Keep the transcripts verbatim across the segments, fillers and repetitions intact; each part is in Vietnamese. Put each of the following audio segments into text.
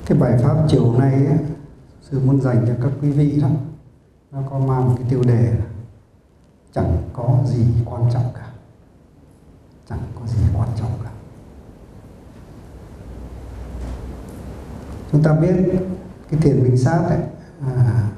Cái bài pháp chiều nay ấy, sư muốn dành cho các quý vị đó, nó có mang một cái tiêu đề là chẳng có gì quan trọng cả. Chẳng có gì quan trọng cả. Chúng ta biết cái thiền minh sát ấy, à,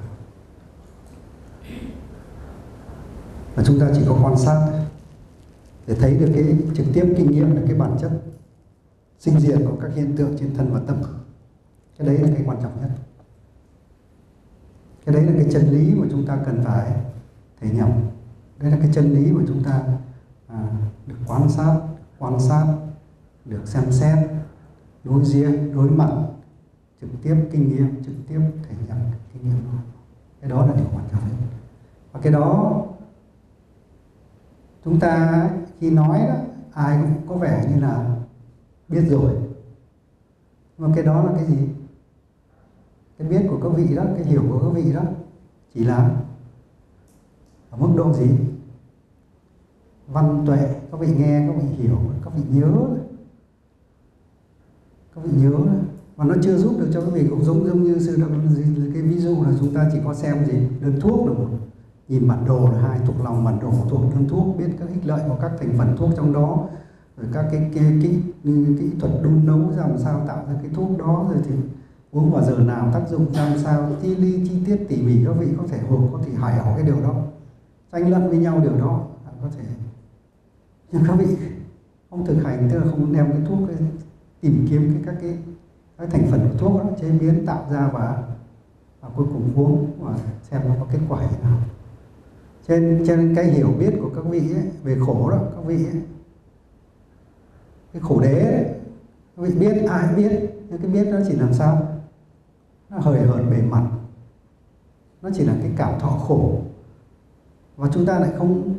và chúng ta chỉ có quan sát để thấy được cái trực tiếp kinh nghiệm được cái bản chất sinh diệt của các hiện tượng trên thân và tâm. Cái đấy là cái quan trọng nhất. Cái đấy là cái chân lý mà chúng ta cần phải thể nhập. Đấy là cái chân lý mà chúng ta à, được quan sát, quan sát, được xem xét, đối diện, đối mặt, trực tiếp kinh nghiệm, trực tiếp thể nhập kinh nghiệm đó. Cái đó là điều quan trọng nhất. Và cái đó chúng ta khi nói đó, ai cũng có vẻ như là biết rồi. Nhưng mà cái đó là cái gì? Cái biết của các vị đó, cái hiểu của các vị đó chỉ là ở mức độ gì? Văn tuệ, các vị nghe, các vị hiểu, các vị nhớ. Các vị nhớ mà nó chưa giúp được cho các vị. Cũng giống giống như sư đạo cái ví dụ là chúng ta chỉ có xem gì? Đơn thuốc được một. Nhìn bản đồ là hai, thuộc lòng bản đồ, thuộc đơn thuốc, biết các ích lợi của các thành phần thuốc trong đó, rồi các cái cái kỹ kỹ thuật đun nấu ra làm sao tạo ra cái thuốc đó, rồi thì uống vào giờ nào, tác dụng ra làm sao, chi ly chi tiết tỉ mỉ các vị có thể hồn có thể hỏi hỏi cái điều đó, tranh luận với nhau điều đó có thể. Nhưng các vị không thực hành, tức là không đem cái thuốc cái, tìm kiếm cái các cái các thành phần của thuốc đó, chế biến tạo ra và, và cuối cùng uống và xem nó có kết quả như nào. Trên trên cái hiểu biết của các vị ấy, về khổ đó, các vị ấy, cái khổ đế ấy, các vị biết, ai biết, nhưng cái biết nó chỉ làm sao? Nó hời hợt bề mặt, nó chỉ là cái cảm thọ khổ, và chúng ta lại không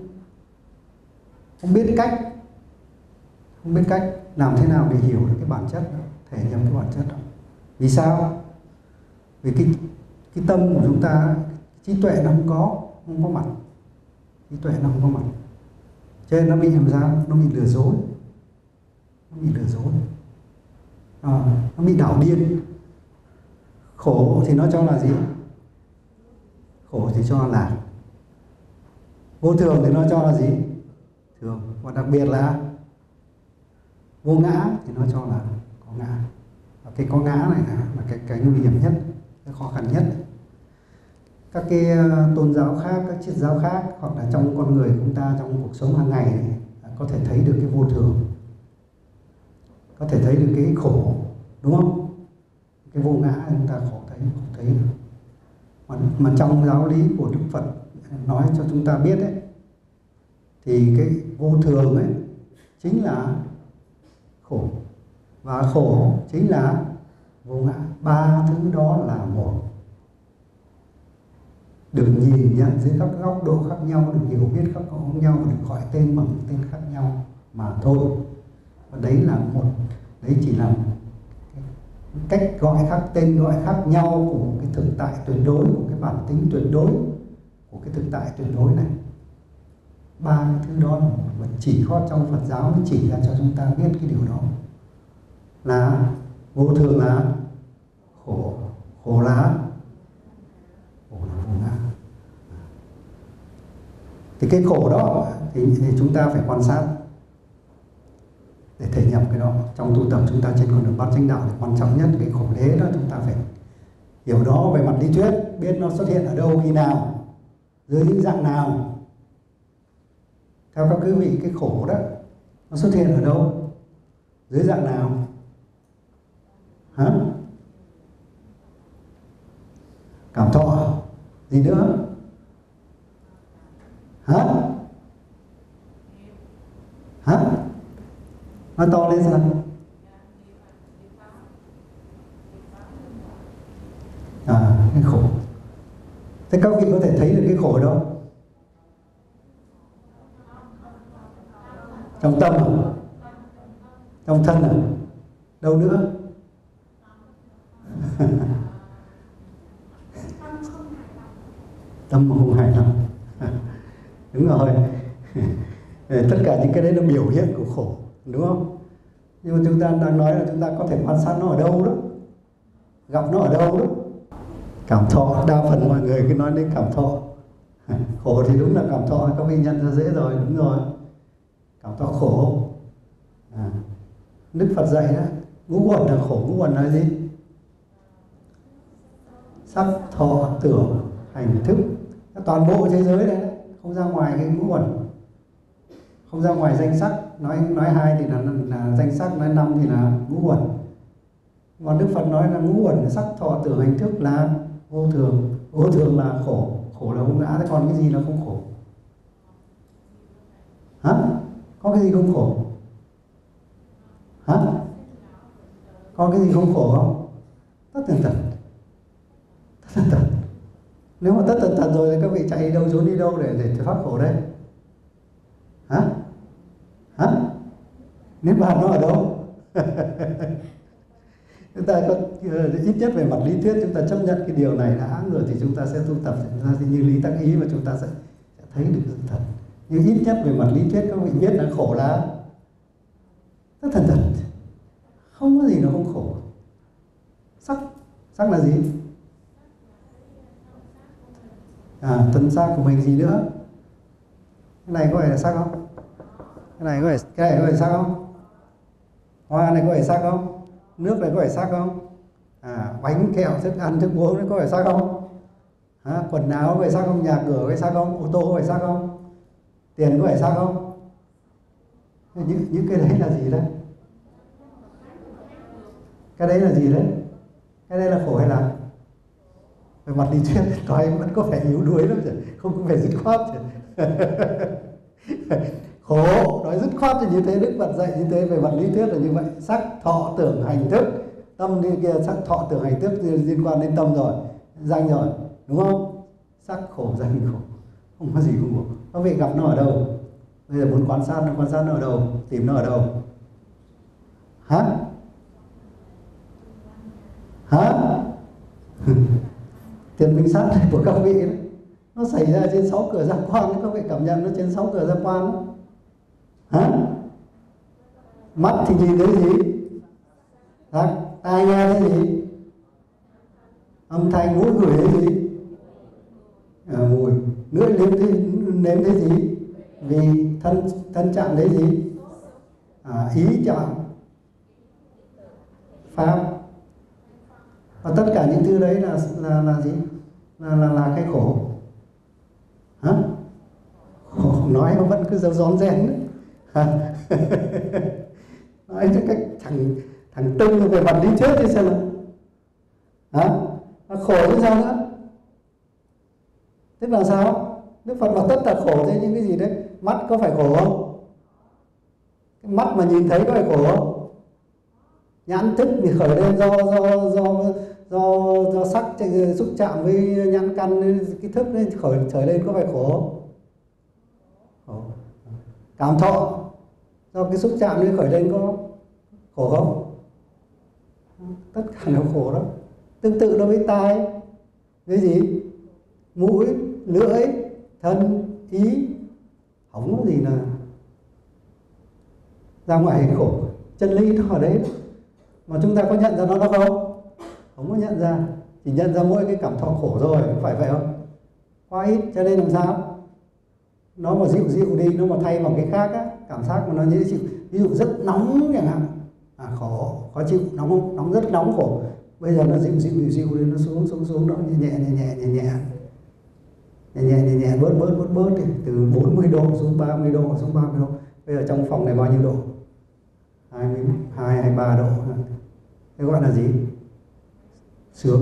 không biết cách, không biết cách làm thế nào để hiểu được cái bản chất đó, thể nhập cái bản chất đó. Vì sao? Vì cái cái tâm của chúng ta, trí tuệ nó không có, không có mặt, trí tuệ nó không có mặt, cho nên nó bị làm sao? Nó bị lừa dối, nó bị lừa dối, à, nó bị đảo điên. Khổ thì nó cho là gì? Khổ thì cho là vô thường, thì nó cho là gì? Thường. Và đặc biệt là vô ngã thì nó cho là có ngã. Và cái có ngã này là, là cái, cái nguy hiểm nhất, cái khó khăn nhất. Các cái tôn giáo khác, các triết giáo khác, hoặc là trong con người chúng ta trong cuộc sống hàng ngày này, có thể thấy được cái vô thường, có thể thấy được cái khổ, đúng không? Cái vô ngã chúng ta khó thấy, không thấy được. Mà, mà trong giáo lý của Đức Phật nói cho chúng ta biết ấy, thì cái vô thường ấy chính là khổ, và khổ chính là vô ngã. Ba thứ đó là một, được nhìn nhận dưới các góc độ khác nhau, được hiểu biết khác nhau, được gọi tên bằng tên khác nhau mà thôi. Và đấy là một, đấy chỉ là cách gọi khác, tên gọi khác nhau của một cái thực tại tuyệt đối, của cái bản tính tuyệt đối của cái thực tại tuyệt đối này. Ba thứ đó là một, và chỉ có trong Phật giáo mới chỉ ra cho chúng ta biết cái điều đó là vô thường là khổ, khổ là khổ là vô ngã. Thì cái khổ đó thì, thì chúng ta phải quan sát để thể nhập cái đó. Trong tu tập chúng ta trên con đường bát chánh đạo thì quan trọng nhất cái khổ đế đó, chúng ta phải hiểu đó về mặt lý thuyết, biết nó xuất hiện ở đâu, khi nào, dưới những dạng nào. Theo các quý vị, cái khổ đó nó xuất hiện ở đâu, dưới dạng nào? Hả? Cảm thọ gì nữa? Hả? Hả? Nói to lên xem. À, cái khổ. Thế các vị có thể thấy được cái khổ đâu? Trong tâm à? Trong thân à? Đâu nữa? Tâm không hài lòng. Đúng rồi. Tất cả những cái đấy là biểu hiện của khổ, đúng không? Nhưng mà chúng ta đang nói là chúng ta có thể quan sát nó ở đâu đó. gặp nó ở đâu đó. Cảm thọ, đa phần mọi người cứ nói đến cảm thọ. Khổ thì đúng là cảm thọ, các vị nhận ra dễ rồi, đúng rồi. Cảm thọ khổ. À, Đức Phật dạy đó, ngũ uẩn là khổ. Ngũ uẩn là gì? Sắc, thọ, tưởng, hành, thức. Toàn bộ thế giới đấy, không ra ngoài cái ngũ uẩn, không ra ngoài danh sắc. Nói nói hai thì là, là danh sắc, nói năm thì là ngũ uẩn. Còn Đức Phật nói là ngũ uẩn, sắc, thọ, tưởng, hành, thức là vô thường. Vô thường là khổ, khổ là vô ngã. Thế còn cái gì là không khổ? Hả? Có cái gì không khổ? Hả? Có cái gì không khổ không? Tất tần tật. Tất tần tật. Nếu mà tất tần tật rồi thì các vị chạy đi đâu, trốn đi đâu để để thoát khổ đây? Hả? Hả? Niết bàn nó ở đâu? Chúng ta có ít nhất về mặt lý thuyết chúng ta chấp nhận cái điều này đã rồi thì chúng ta sẽ tu tập, chúng ta sẽ như lý tác ý và chúng ta sẽ, sẽ thấy được sự thật. Nhưng ít nhất về mặt lý thuyết các vị biết là khổ là tất tần tật, không có gì nó không khổ. Sắc, sắc là gì? À, thân xác của mình gì nữa? Cái này có phải là sắc không? Cái này có phải, cái này có phải sắc không? Hoa này có phải sắc không? Nước này có phải sắc không? À, bánh kẹo, thức ăn, thức uống nó có phải sắc không? À, quần áo có phải sắc không? Nhà cửa có phải sắc không? Ô tô có phải sắc không? Tiền có phải sắc không? Những, những cái đấy là gì đấy? Cái đấy là gì đấy? Cái đấy là khổ hay là? Về mặt lý thuyết nói vẫn có vẻ yếu đuối lắm chứ, không có vẻ dứt khoát chứ. Khổ nói dứt khoát thì như thế, Đức Phật dạy như thế. Về mặt lý thuyết là như vậy. Sắc, thọ, tưởng, hành, thức. Tâm đi kia, sắc, thọ, tưởng, hành, thức liên quan đến tâm rồi, danh rồi, đúng không? Sắc khổ, danh khổ, không có gì không khổ. Các vị gặp nó ở đâu? Bây giờ muốn quan sát nó, quan sát nó ở đâu? Tìm nó ở đâu? Hả? Hả? Tiền minh sát của các vị đấy, nó xảy ra trên sáu cửa giác quan, các vị cảm nhận nó trên sáu cửa giác quan đó. Hả? Mắt thì nhìn thấy gì? Sắc. Tai nghe thấy gì? Âm thanh. Mũi ngửi thấy gì? À, mùi. Lưỡi nếm thấy, nếm thấy gì? Vì thân thân chạm thấy gì? À, ý chạm pháp. Và tất cả những thứ đấy là là là gì? Là là là cái khổ. Hả? Khổ nói nó vẫn cứ giấu rón rén đấy. Nói cho cách thằng thằng Tưng về mặt lý thuyết thì sao nào? Hả? Nó khổ chứ sao nữa? Tức là sao? Đức Phật bảo tất cả khổ thế, những cái gì đấy? Mắt có phải khổ không? Cái mắt mà nhìn thấy có phải khổ không? Nhãn thức thì khởi lên do do do do do sắc xúc chạm với nhãn căn, cái thức nên khởi khởi lên có phải khổ không? Khổ. Cảm thọ do cái xúc chạm nên khởi lên có khổ không? Tất cả đều khổ đó. Tương tự đối với tai, với gì? Mũi, lưỡi, thân, ý, không có gì là ra ngoài khổ. Chân lý nó ở đấy mà chúng ta có nhận ra nó đâu không? Không có nhận ra, chỉ nhận ra mỗi cái cảm thọ khổ rồi, có phải vậy không? Quá ít, cho nên làm sao? Nó mà dịu dịu đi, nó mà thay bằng cái khác á, cảm giác mà nó dễ chịu. Ví dụ rất nóng chẳng hạn, à, khổ, khó chịu, nóng không? Nóng rất nóng khổ. Bây giờ nó dịu dịu dịu dịu đi, nó xuống xuống xuống, nó nhẹ nhẹ nhẹ nhẹ nhẹ nhẹ nhẹ nhẹ nhẹ bớt bớt bớt bớt đi, từ bốn mươi độ xuống ba mươi độ, xuống ba mươi độ. Bây giờ trong phòng này bao nhiêu độ? hai mươi hai, hai mươi ba độ. Thế gọi là gì? Sướng.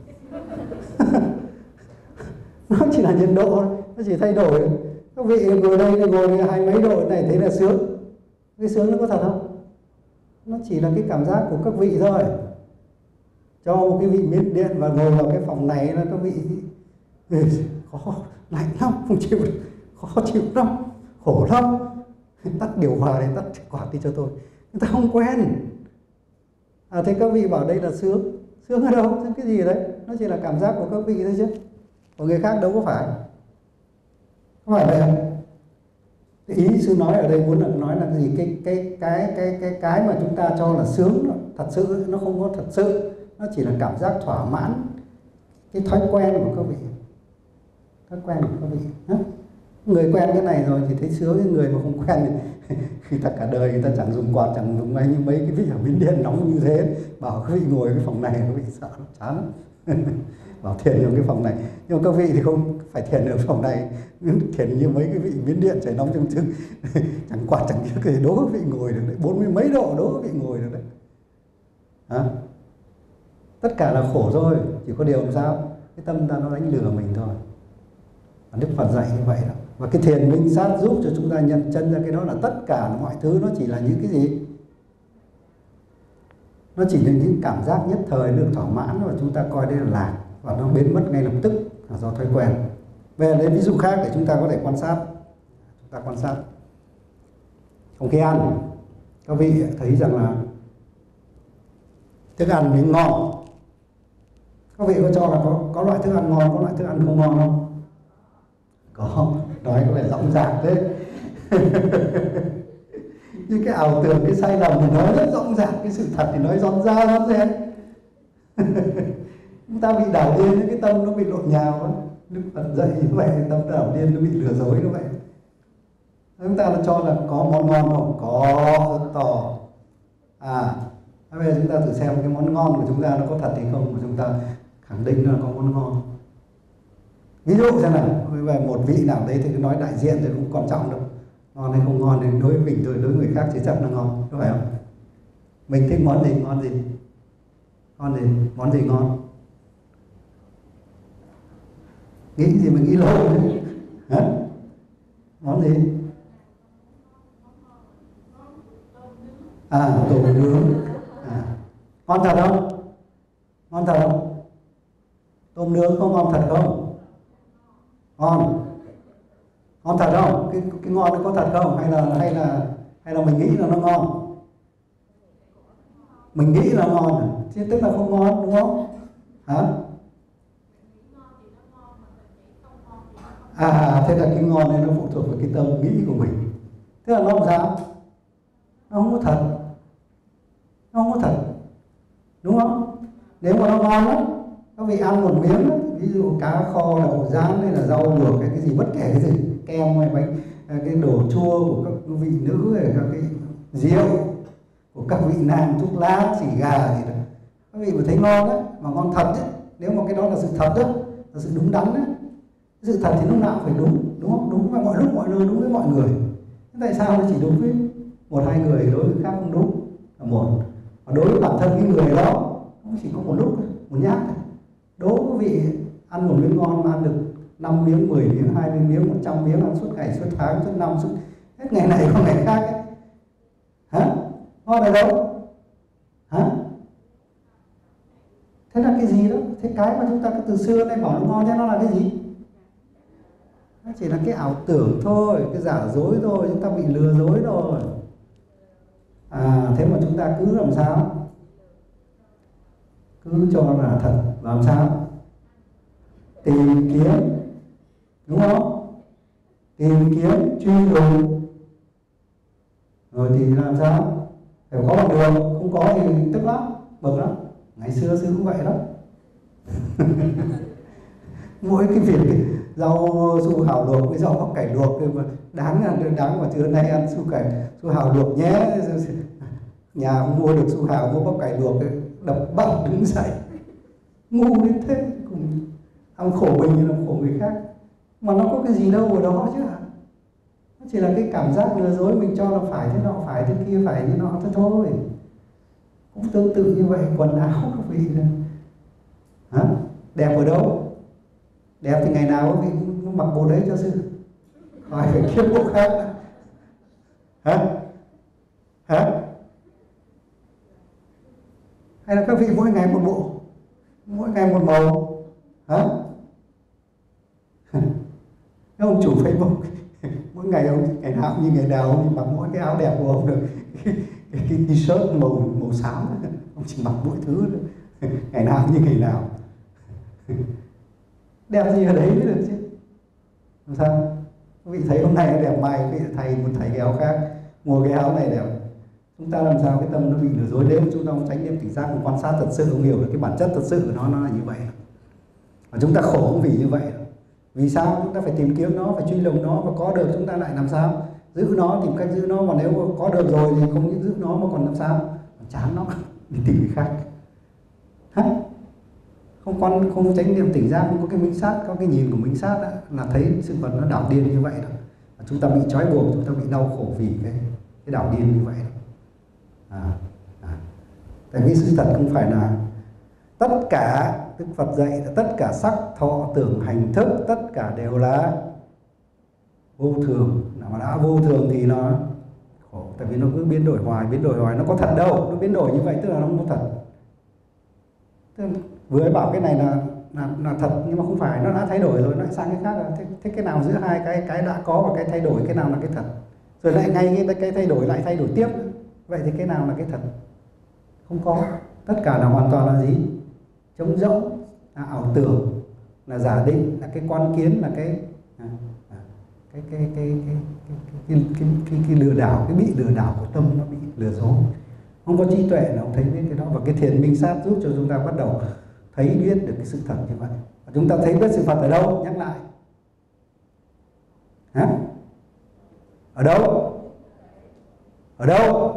Nó chỉ là nhiệt độ, nó chỉ thay đổi. Các vị ngồi đây, ngồi hai mấy độ này thế là sướng. Cái sướng nó có thật không? Nó chỉ là cái cảm giác của các vị thôi. Cho một cái vị miết điện và ngồi vào cái phòng này là các vị khó, lạnh lắm, không chịu được, khó chịu lắm, khổ lắm. Tắt điều hòa này, tắt quạt đi cho tôi. Người ta không quen. À, thế các vị bảo đây là sướng. Sướng ở đâu? Sướng cái gì đấy? Nó chỉ là cảm giác của các vị thôi chứ. Của người khác đâu có phải. Có phải vậy không? Ý sư nói ở đây muốn là nói là gì? Cái cái cái cái cái cái mà chúng ta cho là sướng thật sự nó không có thật sự. nó chỉ là cảm giác thỏa mãn cái thói quen của các vị, thói quen của các vị. Người quen cái này rồi thì thấy sướng, cái người mà không quen thì khi ta cả đời người ta chẳng dùng quạt, chẳng dùng mấy, như mấy cái vị ở Miến Điện nóng như thế, bảo các vị ngồi cái phòng này các vị sợ lắm, chán lắm. Bảo thiền trong cái phòng này, nhưng mà các vị thì không phải thiền ở phòng này, thiền như mấy cái vị Miến Điện chảy nóng trong chừng chẳng quạt chẳng biết gì, đố các vị ngồi được đấy, bốn mươi mấy độ đố các vị ngồi được đấy. À, tất cả là khổ thôi, chỉ có điều làm sao cái tâm ta nó đánh lừa mình thôi. Đức Phật dạy như vậy đó. Và cái thiền minh sát giúp cho chúng ta nhận chân ra cái đó là tất cả mọi thứ nó chỉ là những cái gì? Nó chỉ là những cảm giác nhất thời được thỏa mãn và chúng ta coi đây là lạc, và nó biến mất ngay lập tức là do thói quen. Về lấy ví dụ khác để chúng ta có thể quan sát. Chúng ta quan sát. Trong khi ăn, các vị thấy rằng là thức ăn miếng ngon. Các vị có cho là có, có loại thức ăn ngon, có loại thức ăn không ngon không? Có, nói có vẻ rộng rạc thế. Nhưng cái ảo tưởng, cái sai lầm thì nói rất rộng rạc, cái sự thật thì nói rón ra rón rén. Chúng ta bị đảo điên, cái tâm nó bị lộn nhào. Đức Phật dạy như vậy, tâm đảo điên nó bị lừa dối như vậy. Chúng ta cho là có món ngon không? Có, rất to. À, bây giờ chúng ta thử xem cái món ngon của chúng ta nó có thật hay không, mà chúng ta khẳng định là có món ngon. Ví dụ xem nào, về một vị nào đấy thì cứ nói đại diện thì không quan trọng đâu. Ngon hay không ngon thì đối với mình thôi, đối với người khác chỉ chắc là ngon, có phải không? Mình thích món gì, ngon gì? Ngon gì? Món gì ngon? Nghĩ gì mà nghĩ lâu đấy. Hả? Món gì? À, tôm nướng. À, ngon thật không? Ngon thật không? Tôm nướng có ngon thật không? Ngon. Ngon thật không? Cái cái ngon nó có thật không? Hay là hay là hay là mình nghĩ là nó ngon? Mình nghĩ là ngon à? Chứ tức là không ngon đúng không? Hả? À, thế là cái ngon này nó phụ thuộc vào cái tâm nghĩ của mình. Thế là nó làm sao? Nó không có thật. Nó không có thật. Đúng không? Nếu mà nó ngon lắm, các vị ăn một miếng đó, ví dụ cá kho, đậu rán hay là rau luộc hay cái gì, bất kể cái gì, kem hay bánh, cái đồ chua của các vị nữ hay các cái rượu của các vị nam, thuốc lá, xì gà gì đó, các vị mà thấy ngon đấy, mà ngon thật đấy, nếu mà cái đó là sự thật đó, là sự đúng đắn đấy, sự thật thì lúc nào phải đúng, đúng không? Đúng với mọi lúc mọi nơi, đúng với mọi người. Thế tại sao nó chỉ đúng với một hai người, đối với khác không đúng? Là một. Và đối với bản thân cái người đó, nó chỉ có một lúc, một nhát thôi. Đố quý vị ăn một miếng ngon mà ăn được năm miếng, mười miếng, hai mươi miếng, một trăm miếng, ăn suốt ngày, suốt tháng, suốt năm, suốt hết ngày này qua ngày khác ấy. Hả? Ngon ở đâu? Hả? Thế là cái gì đó? Thế cái mà chúng ta cứ từ xưa nay bảo nó ngon, thế nó là cái gì? Nó chỉ là cái ảo tưởng thôi, cái giả dối thôi, chúng ta bị lừa dối rồi. À, thế mà chúng ta cứ làm sao? Cứ cho là thật, làm sao? Tìm kiếm, đúng không? Tìm kiếm, truy đuổi, rồi thì làm sao? Phải có một đường, không có thì tức lắm, bực lắm. Ngày xưa sư cũng vậy đó. Mỗi cái việc rau su hào luộc với rau bắp cải luộc mà đáng đáng mà trưa nay ăn su cải su hào luộc nhé. Nhà không mua được su hào, mua bắp cải luộc đập bắp đứng dậy, ngu đến thế, cùng ăn khổ mình như làm khổ người khác, mà nó có cái gì đâu ở đó chứ hả? Nó chỉ là cái cảm giác lừa dối mình cho là phải thế nọ, phải thế kia, phải như nọ thế thôi. Cũng tương tự như vậy, quần áo các vị này. Hả? Đẹp ở đâu? Đẹp thì ngày nào các vị cũng mặc bộ đấy cho sư, khỏi phải kiếm bộ khác. Hả? Hả? Hay là các vị mỗi ngày một bộ, mỗi ngày một màu? Hả? Các ông chủ Facebook mỗi ngày ông ngày nào như ngày nào ông mặc mỗi cái áo đẹp của ông được, cái, cái, cái t-shirt màu màu xám, ông chỉ mặc mỗi thứ nữa. Ngày nào như ngày nào. Đẹp gì ở đấy mới được chứ. Làm sao? Quý vị thấy hôm nay đẹp, mai quý vị thay một thay cái áo khác, mua cái áo này đẹp, chúng ta làm sao cái tâm nó bị lừa dối. Nếu chúng ta không chánh niệm tỉnh giác, không quan sát thật sự, không hiểu được cái bản chất thật sự của nó nó là như vậy. Và chúng ta khổ cũng vì như vậy. Vì sao? Chúng ta phải tìm kiếm nó, phải truy lùng nó, và có được chúng ta lại làm sao giữ nó, tìm cách giữ nó. Và nếu có được rồi thì không những giữ nó mà còn làm sao còn chán nó đi tìm người khác. Hả? Không quan không chánh niệm tỉnh giác, không có cái minh sát, có cái nhìn của minh sát đó, là thấy sự vật nó đảo điên như vậy đó. Và chúng ta bị trói buộc, chúng ta bị đau khổ vì cái cái đảo điên như vậy đó. À, à. Tại vì sự thật không phải là tất cả, Đức Phật dạy là tất cả sắc thọ tưởng hành thức tất cả đều là vô thường. Mà đã vô thường thì nó khổ, tại vì nó cứ biến đổi hoài, biến đổi hoài. Nó có thật đâu, nó biến đổi như vậy tức là nó không có thật. Tức là vừa bảo cái này là, là là thật nhưng mà không phải, nó đã thay đổi rồi, nó lại sang cái khác rồi. Thế, thế cái nào giữa hai cái cái đã có và cái thay đổi, cái nào là cái thật? Rồi lại ngay cái, cái thay đổi lại thay đổi tiếp. Vậy thì cái nào là cái thật? Không có. Tất cả là hoàn toàn là gì? Trống rỗng, là ảo tưởng, là giả định, là cái quan kiến, là cái à, à, cái, cái, cái, cái, cái, cái, cái, cái, cái lừa đảo, cái bị lừa đảo của tâm, nó bị lừa dối. Không có trí tuệ nào thấy biết cái đó. Và cái thiền minh sát giúp cho chúng ta bắt đầu thấy biết được cái sự thật như vậy. Và chúng ta thấy biết sự thật ở đâu? Nhắc lại. Hả? Ở đâu? Ở đâu?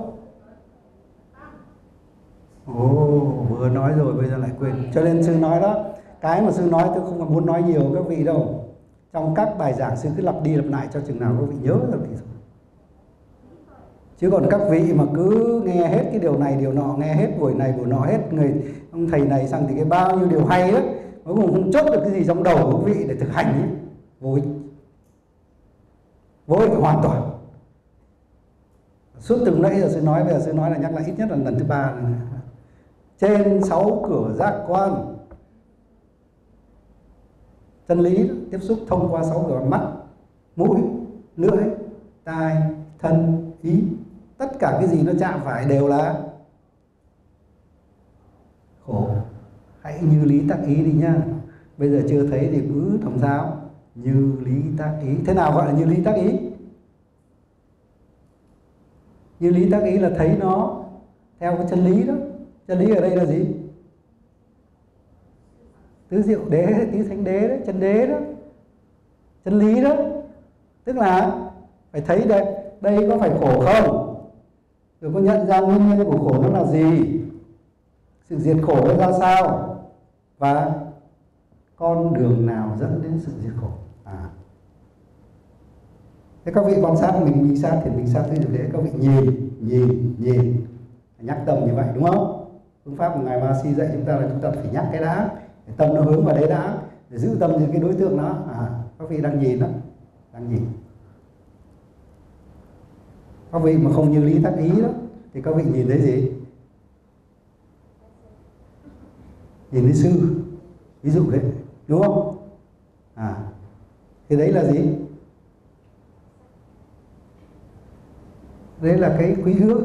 Ồ, vừa nói rồi bây giờ lại quên. Cho nên sư nói đó, cái mà sư nói tôi không còn muốn nói nhiều các vị đâu. Trong các bài giảng sư cứ lặp đi lặp lại cho chừng nào các vị nhớ rồi thì rồi. Chứ còn các vị mà cứ nghe hết cái điều này điều nọ, nghe hết buổi này buổi nọ, hết người ông thầy này sang thì cái bao nhiêu điều hay đó, cuối cùng không chốt được cái gì trong đầu của các vị để thực hành ấy. Vô ích. Vô ích hoàn toàn. Suốt từng nãy giờ sư nói, bây giờ sư nói là nhắc lại ít nhất là lần thứ ba này. Trên sáu cửa giác quan, chân lý tiếp xúc thông qua sáu cửa: mắt, mũi, lưỡi, tai, thân, ý. Tất cả cái gì nó chạm phải đều là khổ. Hãy như lý tác ý đi nhá. Bây giờ chưa thấy thì cứ làm sao như lý tác ý. Thế nào gọi là như lý tác ý? Như lý tác ý là thấy nó theo cái chân lý đó. Chân lý ở đây là gì? Tứ diệu đế, tứ thánh đế đấy, chân đế đó, chân lý đó. Tức là phải thấy đây, đây có phải khổ không? Rồi có nhận ra nguyên nhân của khổ nó là gì? Sự diệt khổ nó ra sao? Và con đường nào dẫn đến sự diệt khổ? À. Thế các vị quan sát mình, mình sát thì mình sát tứ diệu đế, các vị nhìn, nhìn, nhìn, nhắc tâm như vậy đúng không? Phương pháp của ngài Ma Si dạy chúng ta là chúng ta phải nhắc cái đã, để tâm nó hướng vào đấy đã, để giữ tâm những cái đối tượng đó. À, các vị đang nhìn đó, đang nhìn. Các vị mà không như lý tác ý đó thì các vị nhìn thấy gì? Nhìn thấy sư, ví dụ đấy, đúng không? À, thì đấy là gì? Đấy là cái quý ước,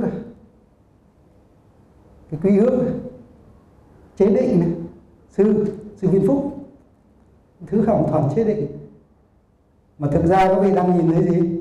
cái quý ước, chế định này. Sư, sư viên phúc, thứ hoàn toàn chế định. Mà thực ra các vị đang nhìn thấy gì?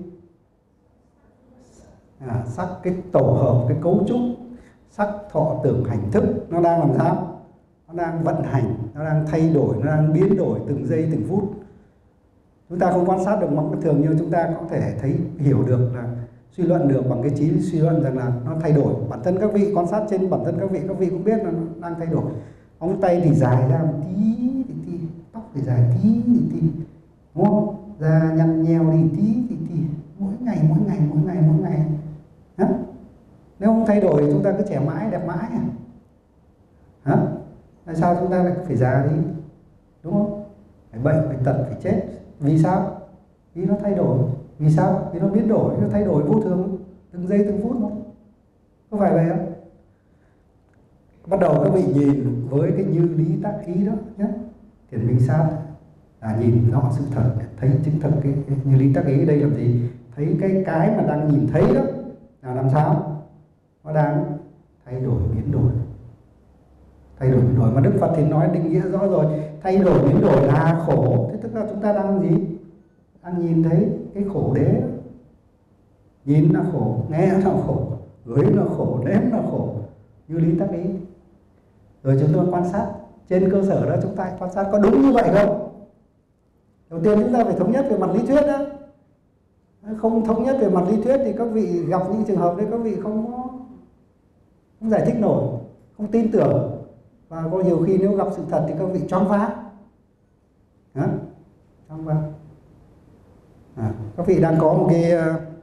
À, sắc, cái tổ hợp, cái cấu trúc sắc thọ tưởng hành thức nó đang làm sao? Nó đang vận hành, nó đang thay đổi, nó đang biến đổi từng giây từng phút. Chúng ta không quan sát được mắt thường, nhưng chúng ta có thể thấy, hiểu được, là suy luận được bằng cái trí suy luận rằng là nó thay đổi. Bản thân các vị quan sát trên bản thân các vị, các vị cũng biết là nó đang thay đổi. Ống tay thì dài ra một tí tí tí, tóc thì dài tí tí tí, đúng không? Da nhăn nheo đi tí tí tí, mỗi ngày mỗi ngày mỗi ngày mỗi ngày. Hả? Nếu không thay đổi thì chúng ta cứ trẻ mãi đẹp mãi à? Hả? Tại sao chúng ta lại phải già đi? Đúng không? Phải bệnh, phải tật, phải chết. Vì sao? Vì nó thay đổi. Vì sao? Vì nó biến đổi, nó thay đổi vô thường, từng giây từng phút thôi. Có phải vậy không? Bắt đầu các vị nhìn với cái như lý tác ý đó nhé. Thiền minh sát là nhìn rõ sự thật, thấy chứng thực cái, cái như lý tác ý. Đây là gì? Thấy cái cái mà đang nhìn thấy đó là làm sao? Nó đang thay đổi, biến đổi. Thay đổi, biến đổi. Mà Đức Phật thì nói định nghĩa rõ rồi. Thay đổi, biến đổi là khổ. Thế tức là chúng ta đang gì? Đang nhìn thấy cái khổ đế. Nhìn là khổ, nghe là khổ, gối nó khổ, nếm nó khổ, như lý tác ý. Rồi chúng ta quan sát, trên cơ sở đó chúng ta quan sát có đúng như vậy không. Đầu tiên chúng ta phải thống nhất về mặt lý thuyết đó. Không thống nhất về mặt lý thuyết thì các vị gặp những trường hợp đấy các vị không có không giải thích nổi, không tin tưởng, và có nhiều khi nếu gặp sự thật thì các vị choáng váng. Hả? Choáng váng. À, các vị đang có một cái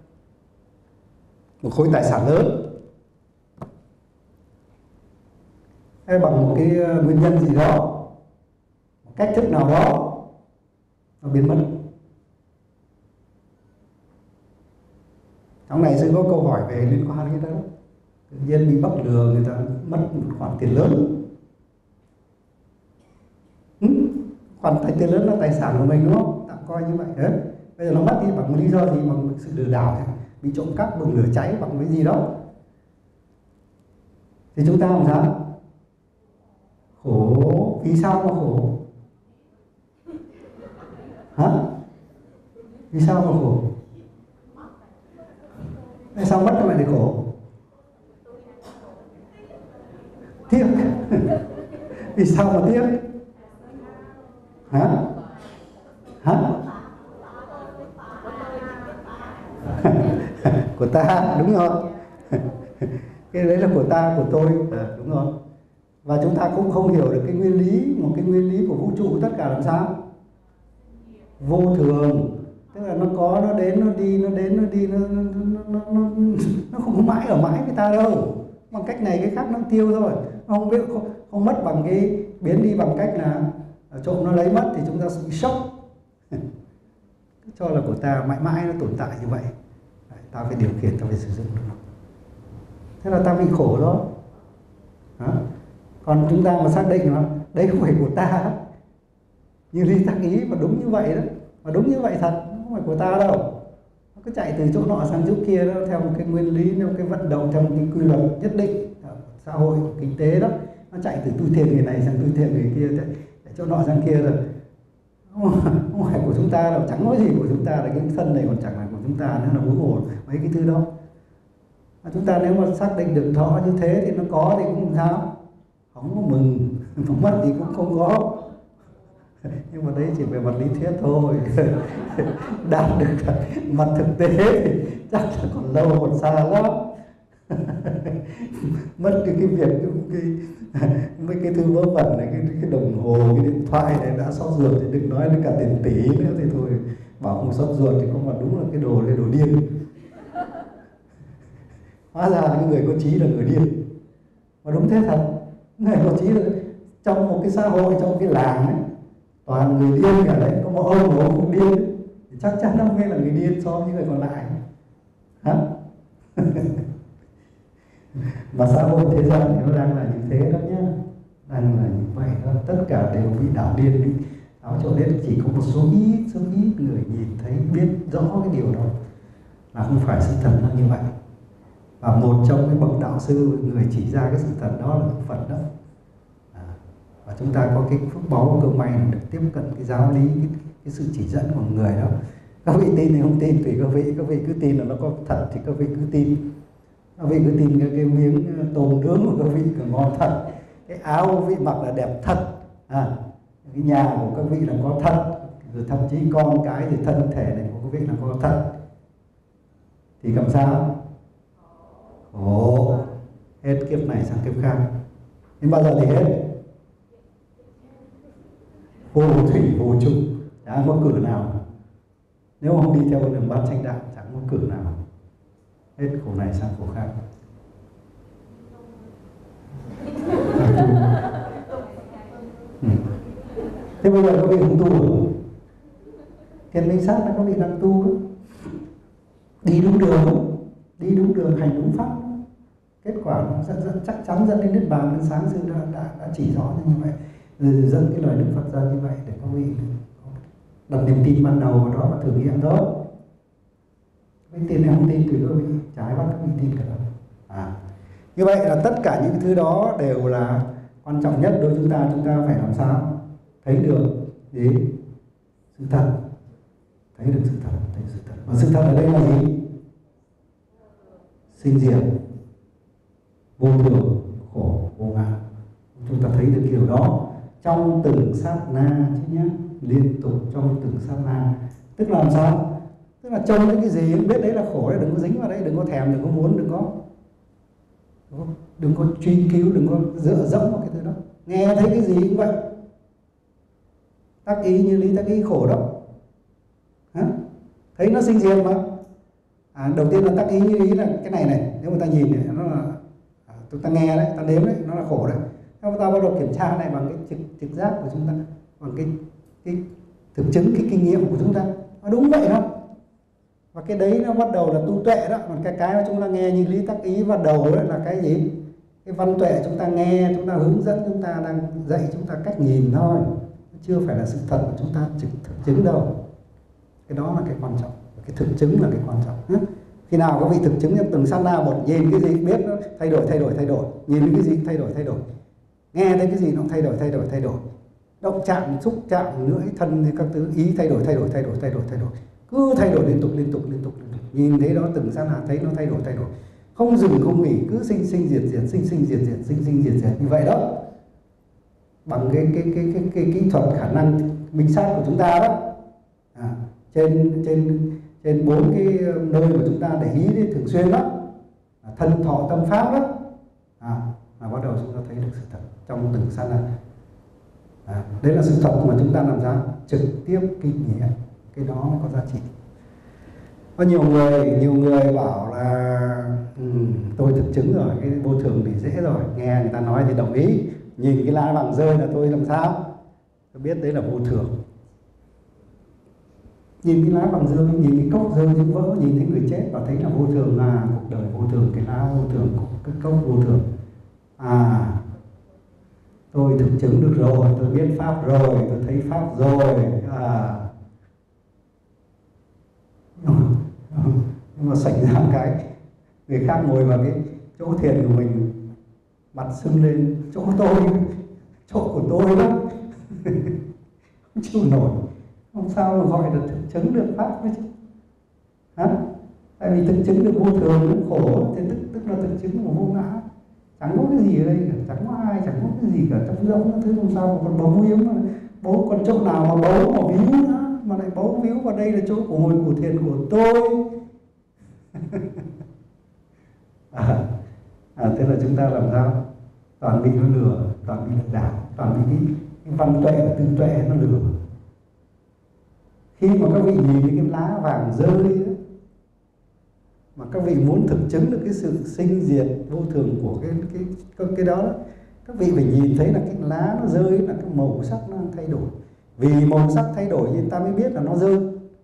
một khối tài sản lớn, hay bằng một cái nguyên nhân gì đó, một cách thức nào đó nó biến mất. Trong này sư có câu hỏi về liên quan đến cái đó. Tự nhiên bị bắt lừa, người ta mất một khoản tiền lớn. Ừ? Khoản tiền lớn là tài sản của mình đúng không? Tạm coi như vậy. Đấy. Bây giờ nó mất đi bằng lý do gì? Bằng sự lừa đảo, bị trộm cắp, bằng lửa cháy, bằng cái gì đó. Thì chúng ta làm sao? Khổ. Vì sao mà khổ? Hả? Vì sao mà khổ? Tại sao mất lại để khổ? Tiếc. Vì sao mà tiếc? Hả? Hả? Của ta, đúng rồi. Cái đấy là của ta, của tôi, à, đúng rồi. Và chúng ta cũng không hiểu được cái nguyên lý, một cái nguyên lý của vũ trụ tất cả làm sao? Vô thường. Tức là nó có, nó đến, nó đi, nó đến, nó đi, nó, nó, nó, nó, nó không mãi ở mãi với ta đâu. Bằng cách này cái khác nó tiêu thôi. Nó không biết, không, không mất bằng cái biến đi bằng cách là trộm nó lấy mất thì chúng ta sẽ bị sốc. Cho là của ta mãi mãi nó tồn tại như vậy. Đấy, ta phải điều khiển, ta phải sử dụng được nó. Thế là ta bị khổ đó. Đó. Còn chúng ta mà xác định là đấy không phải của ta, như lý tác ý mà đúng như vậy đó, mà đúng như vậy thật, không phải của ta đâu. Nó cứ chạy từ chỗ nọ sang chỗ kia đó, theo một cái nguyên lý, theo một cái vận động, theo một cái quy luật nhất định xã hội, kinh tế đó. Nó chạy từ tui thiện người này sang tui thiện người kia, chạy, chạy chỗ nọ sang kia rồi. Không, không phải của chúng ta đâu, chẳng có gì của chúng ta, là cái thân này còn chẳng phải của chúng ta nữa, là huống hồ mấy cái thứ đó. Mà chúng ta nếu mà xác định được rõ như thế thì nó có thì cũng không sao, không có mừng, không mất thì cũng không có. Nhưng mà đấy chỉ về mặt lý thuyết thôi. Đạt được mặt thực tế thì chắc là còn lâu, còn xa lắm. Mất cái, cái việc cái, cái, mấy cái thứ vớ vẩn này, cái, cái đồng hồ, cái điện thoại này đã sót ruột thì đừng nói đến cả tiền tỷ nữa thì thôi. Bảo không sót ruột thì không, mà đúng là cái đồ này đồ điên. Hóa ra là người có trí là người điên. Mà đúng thế thật. Người có trí là trong một cái xã hội, trong cái làng ấy, toàn người điên cả đấy, có một ông mà ông không điên ấy, thì chắc chắn ông mới là người điên so với người còn lại. Hả? Mà xã hội thế gian thì nó đang là như thế đó nhá, đang là như vậy đó. Tất cả đều bị đảo điên, bị áo trộn đến. Chỉ có một số ít, số ít người nhìn thấy, biết rõ cái điều đó là không phải sự thật là như vậy. Và một trong cái bậc đạo sư, người chỉ ra cái sự thật đó là Đức Phật đó. À, và chúng ta có cái phước báu, cơ may được tiếp cận cái giáo lý, cái, cái sự chỉ dẫn của người đó. Các vị tin thì không tin, tùy các vị. Các vị cứ tin là nó có thật thì các vị cứ tin. Các vị cứ tin cái, cái miếng tôm nướng của các vị là ngon thật, cái áo các vị mặc là đẹp thật, à, cái nhà của các vị là có thật, rồi thậm chí con cái thì thân thể này của các vị là có thật, thì làm sao? Khổ. Hết kiếp này sang kiếp khác. Nhưng bao giờ thì hết? Vô thủy vô chung, chẳng có cử nào. Nếu không đi theo con đường bát chánh đạo, chẳng có cử nào. Hết khổ này sang khổ khác. Ừ. Thế bây giờ các vị không tu rồi. Thiền minh sát là các vị đang tu đó. Đi đúng đường, đi đúng đường, hành đúng pháp. Kết quả nó dẫn, dẫn, chắc chắn dẫn đến niết bàn. Đến sáng sư đã, đã, đã chỉ rõ như vậy, rồi dẫn cái lời Đức Phật ra như vậy để các vị đặt niềm tin ban đầu vào đó và thử nghiệm thôi. Cái tin này không tin thì các vị trái bắt các vị tin cả. À, như vậy là tất cả những thứ đó đều là quan trọng nhất đối với chúng ta. Chúng ta phải làm sao thấy được gì? Sự thật. Thấy được sự thật, thấy sự thật. Và sự thật ở đây là gì? Sinh diệt. vô thường, khổ, vô ngã. Chúng ta thấy được điều đó trong từng sát na chứ nhé, liên tục trong từng sát na. Tức là làm sao? Tức là trông những cái gì cũng biết đấy là khổ đấy, đừng có dính vào đấy, đừng có thèm, đừng có muốn, đừng có đừng có truy cứu, đừng có dựa dẫm vào cái thứ đó. Nghe thấy cái gì cũng vậy, tác ý như lý tác ý khổ đó. Hả? Thấy nó sinh diệt mà. À, đầu tiên là tác ý như lý là cái này này, nếu mà ta nhìn này, nó là à, chúng ta nghe đấy, ta nếm đấy, nó là khổ đấy. Nếu mà ta bắt đầu kiểm tra này bằng cái trực, trực giác của chúng ta, bằng cái, cái thực chứng, cái kinh nghiệm của chúng ta, nó đúng vậy không? Và cái đấy nó bắt đầu là tu tuệ đó. Còn cái cái mà chúng ta nghe như lý tác ý vào đầu đấy là cái gì? Cái văn tuệ chúng ta nghe, chúng ta hướng dẫn, chúng ta đang dạy chúng ta cách nhìn thôi, chưa phải là sự thật của chúng ta thực, thực chứng đâu. Cái đó là cái quan trọng, cái thực chứng là cái quan trọng. Khi nào các vị thực chứng từng sát na một, nhìn cái gì biết nó thay đổi thay đổi thay đổi, nhìn cái gì thay đổi thay đổi, nghe thấy cái gì nó thay đổi thay đổi thay đổi, động chạm, xúc chạm, lưỡi, thân thì các thứ ý thay đổi thay đổi thay đổi thay đổi thay đổi, cứ thay đổi liên tục liên tục liên tục liên tục. Nhìn thấy đó từng sát na thấy nó thay đổi thay đổi, không dừng không nghỉ, cứ sinh sinh diệt diệt, sinh sinh diệt diệt, sinh sinh diệt diệt như vậy đó. Bằng cái cái cái cái, cái kỹ thuật khả năng minh sát của chúng ta đó. À, trên trên trên bốn cái nơi mà chúng ta để ý đấy, thường xuyên đó, à, thân thọ tâm pháp đó, à, mà bắt đầu chúng ta thấy được sự thật trong từng sát na. À, đấy là sự thật mà chúng ta làm sao trực tiếp kinh nghiệm, cái đó mới có giá trị. Có nhiều người nhiều người bảo là um, tôi thực chứng rồi, cái vô thường thì dễ rồi, nghe người ta nói thì đồng ý, nhìn cái lá vàng rơi là tôi làm sao tôi biết đấy là vô thường. Nhìn cái lá vàng rơi, nhìn cái cốc rơi những vỡ, nhìn thấy người chết và thấy là vô thường, là cuộc đời vô thường, cái lá vô thường, cái cốc vô thường. À, tôi thực chứng được rồi, tôi biết pháp rồi, tôi thấy pháp rồi. À, nhưng mà xảy ra cái người khác ngồi vào cái chỗ thiền của mình, mặt sưng lên, chỗ tôi, chỗ của tôi đó, không chịu nổi. Không sao mà gọi là thực chứng được pháp đấy chứ. Hả? Tại vì thực chứng được vô thường cũng khổ, thì tức, tức là thực chứng của vô ngã. Chẳng có cái gì ở đây cả, chẳng có ai, chẳng có cái gì cả, trong giống cái thứ làm sao mà còn bấu víu mà bấu, còn chỗ nào mà bấu mà víu nữa, mà lại bấu víu vào đây là chỗ của ngồi của thiền của tôi. à, à, thế là chúng ta làm sao? Toàn bị nó lừa, toàn bị lừa đảo, toàn bị cái, cái văn tuệ và tư tuệ nó lừa. Khi mà các vị nhìn thấy cái lá vàng rơi đó, mà các vị muốn thực chứng được cái sự sinh diệt vô thường của cái cái cái, cái đó, đó, các vị phải nhìn thấy là cái lá nó rơi là cái màu sắc nó thay đổi. Vì màu sắc thay đổi thì ta mới biết là nó rơi.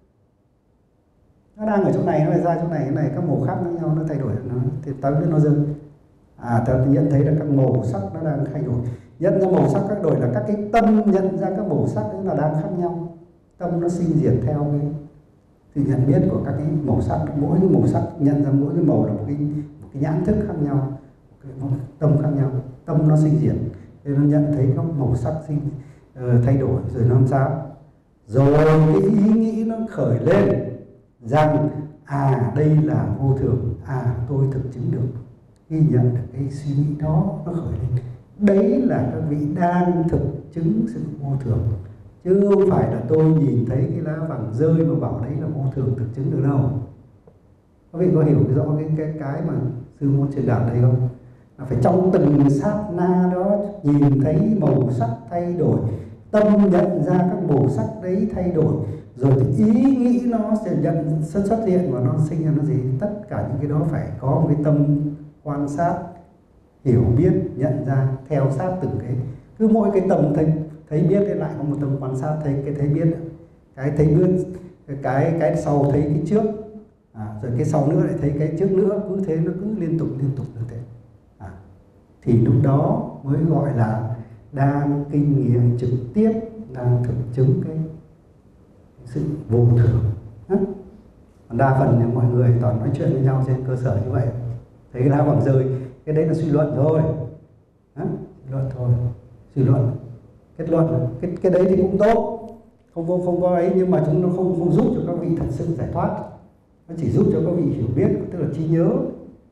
Nó đang ở chỗ này, nó lại ra chỗ này, cái này các màu khác với nhau nó thay đổi, nó thì ta biết nó rơi. À, ta nhận thấy là các màu sắc nó đang thay đổi. Nhận ra màu sắc các đổi là các cái tâm nhận ra các màu sắc ấy là đang khác nhau. Tâm nó sinh diệt theo cái sự nhận biết của các cái màu sắc, mỗi cái màu sắc nhận ra mỗi cái màu là một cái, một cái nhãn thức khác nhau, một cái tâm khác nhau, tâm nó sinh diệt, nên nó nhận thấy các màu sắc sinh uh, thay đổi, rồi nó làm sao? Rồi cái ý nghĩ nó khởi lên rằng à đây là vô thường, à tôi thực chứng được, ghi nhận được cái suy nghĩ đó nó khởi lên. Đấy là các vị đang thực chứng sự vô thường. Chứ không phải là tôi nhìn thấy cái lá vàng rơi mà bảo đấy là vô thường thực chứng được đâu. Các vị có hiểu rõ cái cái, cái mà sư muốn truyền đạt đây không? Là phải trong từng sát na đó nhìn thấy màu sắc thay đổi, tâm nhận ra các màu sắc đấy thay đổi, rồi thì ý nghĩ nó sẽ nhận xuất xuất hiện và nó sinh ra nó gì. Tất cả những cái đó phải có một cái tâm quan sát, hiểu biết, nhận ra, theo sát từng cái. Cứ mỗi cái tâm thấy thấy biết thì lại có một tâm quan sát, thấy cái thấy biết, cái thấy biết, cái cái sau thấy cái trước, à, rồi cái sau nữa lại thấy cái trước nữa, cứ thế nó cứ liên tục liên tục như thế. À, thì lúc đó mới gọi là đang kinh nghiệm trực tiếp, đang thực chứng cái, cái sự vô thường. Còn đa phần thì mọi người toàn nói chuyện với nhau trên cơ sở như vậy, thấy cái lá vàng rơi, cái đấy là suy luận thôi, à, suy luận thôi, suy luận. Kết luận cái cái đấy thì cũng tốt, không không không có ấy, nhưng mà chúng nó không không giúp cho các vị thật sự giải thoát, nó chỉ giúp cho các vị hiểu biết, tức là trí nhớ,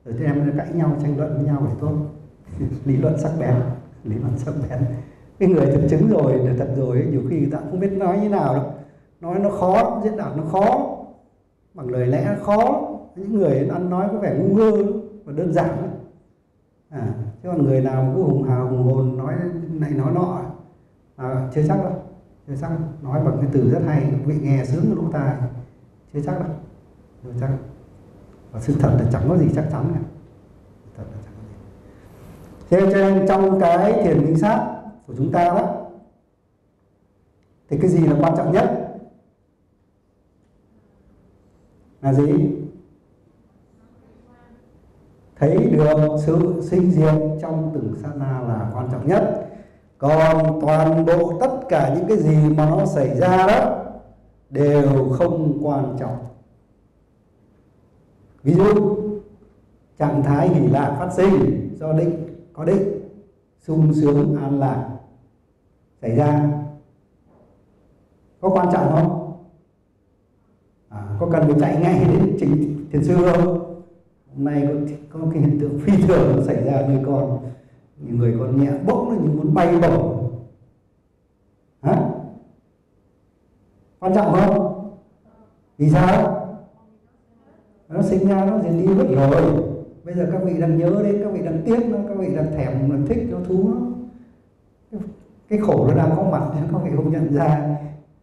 rồi thì em cãi nhau tranh luận với nhau để tốt. Lý luận sắc bén, lý luận sắc bén. Cái người thực chứng rồi, để thật rồi ấy, nhiều khi người ta không biết nói như nào đâu, nói nó khó, diễn đạt nó khó, bằng lời lẽ nó khó. Những người ăn nói có vẻ ngu ngơ và đơn giản ấy. À, chứ còn người nào mà cứ hùng hào hùng hồn nói này nói nọ à, chưa chắc đâu, chưa chắc đâu. Nói bằng cái từ rất hay, vị nghe sướng cái lỗ tai, chưa chắc đâu, chưa chắc đâu. Và sự thật là chẳng có gì chắc chắn cả. Thật là chẳng có gì. Thế cho nên trong cái thiền minh sát của chúng ta đó, thì cái gì là quan trọng nhất? Là gì? Thấy được sự sinh diệt trong từng sát na là quan trọng nhất. Còn toàn bộ tất cả những cái gì mà nó xảy ra đó đều không quan trọng. Ví dụ trạng thái hỷ lạc phát sinh do định, có định, sung sướng an lạc xảy ra, có quan trọng không? À, có cần phải chạy ngay đến trình thiền sư không? Hôm nay có, có cái hiện tượng phi thường nó xảy ra nơi con, những người con nhẹ bỗng là như muốn bay bổng. Hả? Quan trọng không? Vì sao? Nó sinh ra nó liền đi mất rồi. Bây giờ các vị đang nhớ đến, các vị đang tiếc nó, các vị đang thèm, đang thích nó, thú nó. Cái khổ nó đang có mặt nhưng các vị không nhận ra.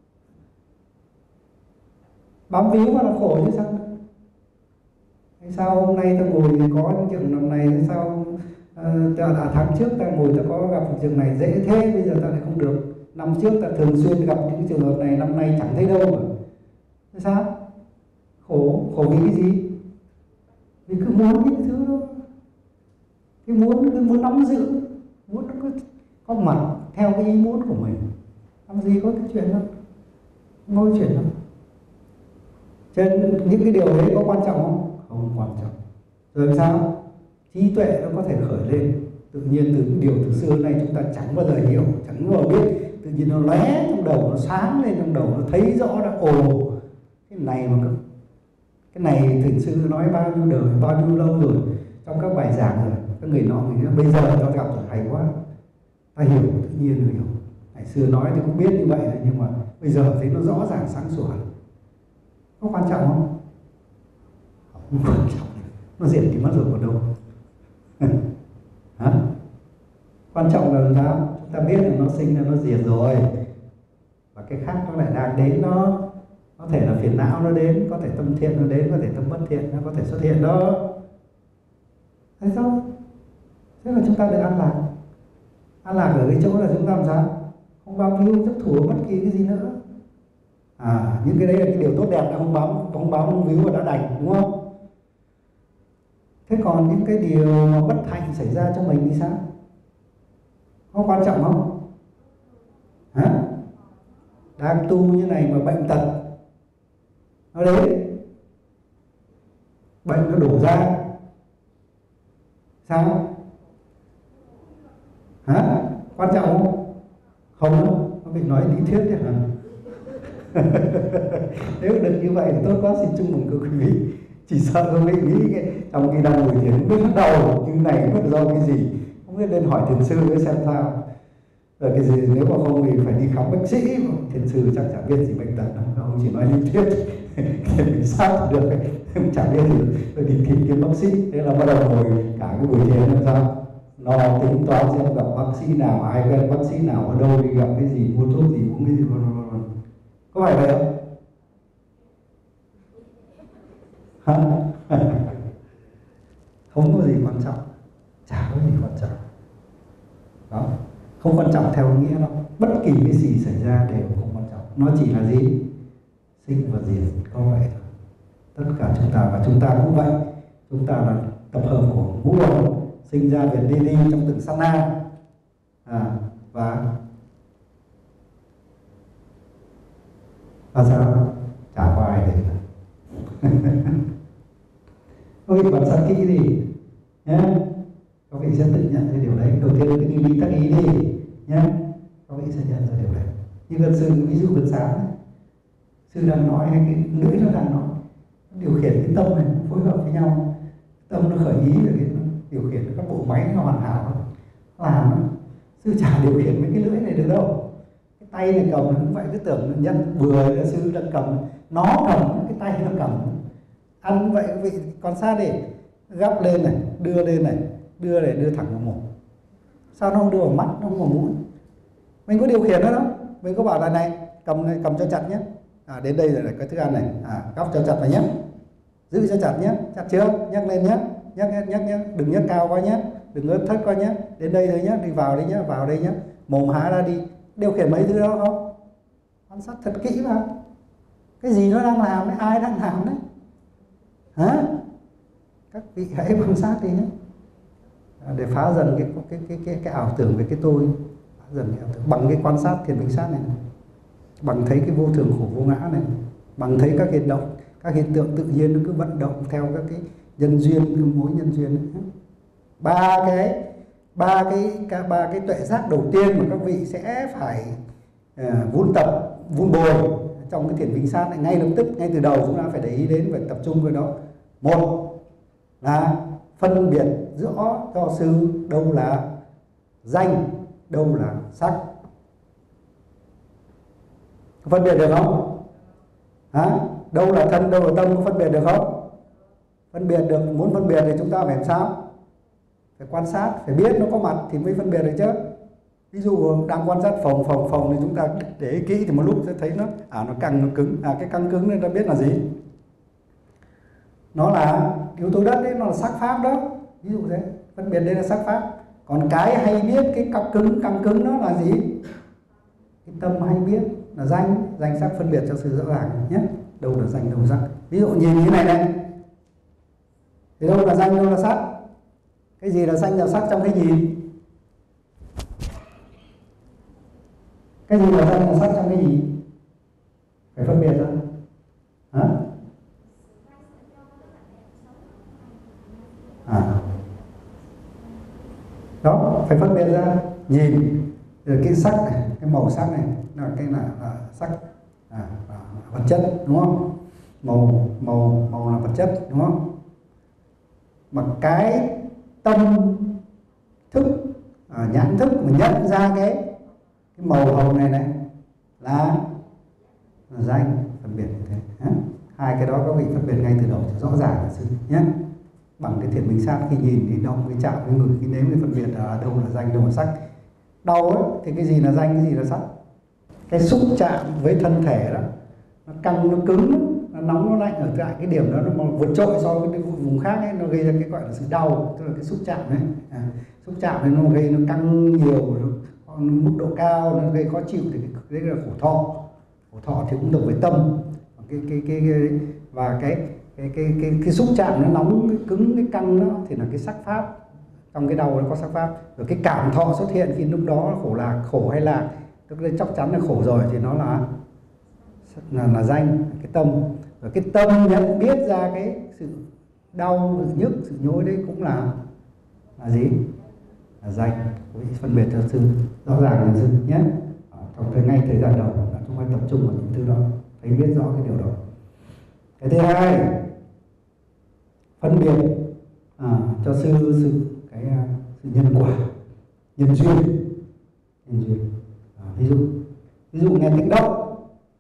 Bám víu vào nó khổ chứ sao? Hay sao hôm nay ta ngồi thì có những trường hợp này, sao uh, ta tháng trước ta ngồi ta có gặp trường này dễ thế, bây giờ ta lại không được. Năm trước ta thường xuyên gặp những trường hợp này, năm nay chẳng thấy đâu mà. Thế sao? Khổ, khổ vì cái gì? Vì cứ muốn những thứ đó, cái muốn, cứ muốn nắm giữ, muốn nó cứ có mặt theo cái ý muốn của mình. Làm gì có cái chuyện đó, không có cái chuyện đó. Cho nên những cái điều đấy có quan trọng không? Không quan trọng. Rồi sao? Trí tuệ nó có thể khởi lên tự nhiên từ điều từ xưa nay chúng ta chẳng bao giờ hiểu, chẳng bao giờ biết. Tự nhiên nó lóe trong đầu, nó sáng lên trong đầu, nó thấy rõ là ồ, cái này mà cứ cái này thiền sư nói bao nhiêu đời, bao nhiêu lâu rồi, trong các bài giảng rồi, các người nọ người bây giờ ta gặp rồi hay quá, ta hiểu, tự nhiên là hiểu. Ngày xưa nói thì cũng biết như vậy nhưng mà bây giờ thấy nó rõ ràng sáng sủa. Có quan trọng không? Không quan trọng. Nó diệt thì mất rồi còn đâu. Hả? Quan trọng là sao? Chúng ta biết là nó sinh ra nó diệt rồi, và cái khác nó lại đang đến. Nó có thể là phiền não nó đến, có thể tâm thiện nó đến, có thể tâm bất thiện nó có thể xuất hiện đó. Thấy sao? Thế là chúng ta được an lạc. An lạc ở cái chỗ là chúng ta làm sao? Không bao nhiêu chấp thủ bất kỳ cái gì nữa. À, những cái đấy là cái điều tốt đẹp, đã không báo, không báo không víu và đã đành, đúng không? Thế còn những cái điều mà bất hạnh xảy ra cho mình thì sao? Có quan trọng không? Hả? Đang tu như này mà bệnh tật nó đến, bệnh nó đổ ra, sao? Hả? Quan trọng không? Không đâu, có việc nói lý thuyết đấy hả? Nếu được như vậy thì tốt quá, xin chúc mừng các quý vị. Chỉ sợ các vị nghĩ trong khi đang ngồi thiền không biết bắt đầu như này mất do cái gì, không biết lên hỏi thiền sư để xem sao. Rồi cái gì nếu mà không thì phải đi khám bác sĩ, thiền sư chắc chả biết gì bệnh tật đâu, ông chỉ nói lý thuyết thiền mình sao được, chả biết gì. Rồi đi tìm kiếm bác sĩ, thế là bắt đầu ngồi cả cái buổi thiền làm sao lo tính toán xem gặp bác sĩ nào, ai quen bác sĩ nào ở đâu, đi gặp cái gì, mua thuốc gì, uống cái gì, có phải vậy không? Không có gì quan trọng, chả có gì quan trọng đó. Không quan trọng theo nghĩa đâu, bất kỳ cái gì xảy ra đều không quan trọng. Nó chỉ là gì? Sinh và diệt, có vậy thôi. Tất cả chúng ta, và chúng ta cũng vậy. Chúng ta là tập hợp của ngũ luân, sinh ra về đi đi trong từng sát na, à, và và sao? Chả có ai để các vị quan sát kỹ đi nhé, các vị sẽ tự nhận ra điều đấy. Đầu tiên cái đi đi tác ý đi nhé, các vị sẽ nhận ra điều đấy. Như gần sư, ví dụ gần sáng sư đang nói hay cái lưỡi nó đang nói, điều khiển cái tâm này phối hợp với nhau, Tâm nó khởi ý rồi cái nó điều khiển các bộ máy nó hoàn hảo làm nó. Sư chả điều khiển mấy cái lưỡi này được đâu. Cái tay này cầm cũng vậy, cứ tưởng nhân bừa là sư đang cầm, nó cầm cái tay nó cầm. Ăn vậy quý vị quan sát đi, gắp lên này, đưa lên này, đưa này, đưa thẳng vào mồm. Sao nó không đưa vào mắt, nó không vào mũi? Mình có điều khiển nó đâu. Mình có bảo là này, cầm này, cầm cho chặt nhé. À, đến đây rồi này, cái thức ăn này, à, gắp cho chặt vào nhé, giữ cho chặt nhé, chặt chưa? Nhấc lên nhé, nhấc nhấc nhấc nhấc, đừng nhấc cao quá nhé, đừng ướp thất quá nhé. Đến đây thôi nhé, đi vào đây nhé, vào đây nhé, mồm há ra đi. Điều khiển mấy thứ đó không? Quan sát thật kỹ vào. Cái gì nó đang làm đấy, ai đang làm đấy? Hả? Các vị hãy quan sát đi nhé, để phá dần cái cái cái cái, cái ảo tưởng về cái tôi, phá dần cái ảo tưởng bằng cái quan sát thiền minh sát này, này, bằng thấy cái vô thường khổ vô ngã này, bằng thấy các hiện động, các hiện tượng tự nhiên nó cứ vận động theo các cái nhân duyên, cái mối nhân duyên ấy. ba cái ba cái cả ba cái tuệ giác đầu tiên mà các vị sẽ phải uh, vun tập, vun bồi trong cái thiền minh sát này, ngay lập tức, ngay từ đầu chúng ta phải để ý đến, phải tập trung vào đó. Một là phân biệt rõ cho sư đâu là danh, đâu là sắc. Phân biệt được không? Hả? Đâu là thân, đâu là tâm, có phân biệt được không? Phân biệt được. Muốn phân biệt thì chúng ta phải làm sao? Phải quan sát, phải biết nó có mặt thì mới phân biệt được chứ. Ví dụ đang quan sát phồng phồng phồng thì chúng ta để ý kỹ thì một lúc sẽ thấy nó à nó căng, nó cứng. À cái căng cứng nên ta biết là gì? Nó là yếu tố đất đấy, nó là sắc pháp đó. Ví dụ thế, phân biệt đây là sắc pháp. Còn cái hay biết cái căng cứng, căng cứng nó là gì? Cái tâm hay biết là danh, danh sắc phân biệt cho sự rõ ràng nhé. Đâu là danh, đâu là sắc. Ví dụ nhìn như này này, thì đâu là danh, đâu là sắc? Cái gì là danh là sắc trong cái nhìn? Cái gì là danh là sắc trong cái gì? Phải phân biệt ra. Hả? À. Đó, phải phân biệt ra. Nhìn rồi cái sắc này, cái màu sắc này là cái là, là sắc, à, là vật chất, đúng không? Màu màu màu là vật chất, đúng không? Mà cái tâm thức, à, nhãn thức mà nhận ra cái cái màu hồng này này là, là danh, phân biệt như thế. Hả? Hai cái đó các vị phân biệt ngay từ đầu rõ ràng là sự nhé. Bằng cái thiền minh sát, khi nhìn thì động, cái chạm, cái ngực, cái nếm, cái phân biệt là đâu là danh, đâu là sắc. Đau ấy, thì cái gì là danh, cái gì là sắc? Cái xúc chạm với thân thể đó, nó căng, nó cứng, nó nóng, nó lạnh ở tại cái điểm đó nó vượt trội so với cái vùng khác ấy, nó gây ra cái gọi là sự đau, tức là cái xúc chạm đấy. À, xúc chạm thì nó gây, nó căng nhiều, nó, mức độ cao, nó gây khó chịu thì cái đấy là khổ thọ. Khổ thọ thì cũng thuộc về tâm. Cái cái cái, cái và cái cái cái cái cái xúc chạm nó nóng, cái cứng, cái căng đó thì là cái sắc pháp. Trong cái đầu nó có sắc pháp. Rồi cái cảm thọ xuất hiện khi lúc đó khổ lạc, khổ hay lạc, tức là chắc chắn là khổ rồi thì nó là là, là danh, cái tâm. Rồi cái tâm nhận biết ra cái sự đau, sự nhức, sự nhối đấy cũng là là gì? Là danh. Quý vị phân biệt cho sư rõ ràng là sư nhé. Trong thời ngay thời gian đầu là chúng ta tập trung vào những thứ đó, thấy biết rõ cái điều đó. Cái thứ hai, phân biệt à, cho sư sự cái sự nhân quả, nhân duyên, nhân duyên. À, ví dụ ví dụ nghe tiếng động,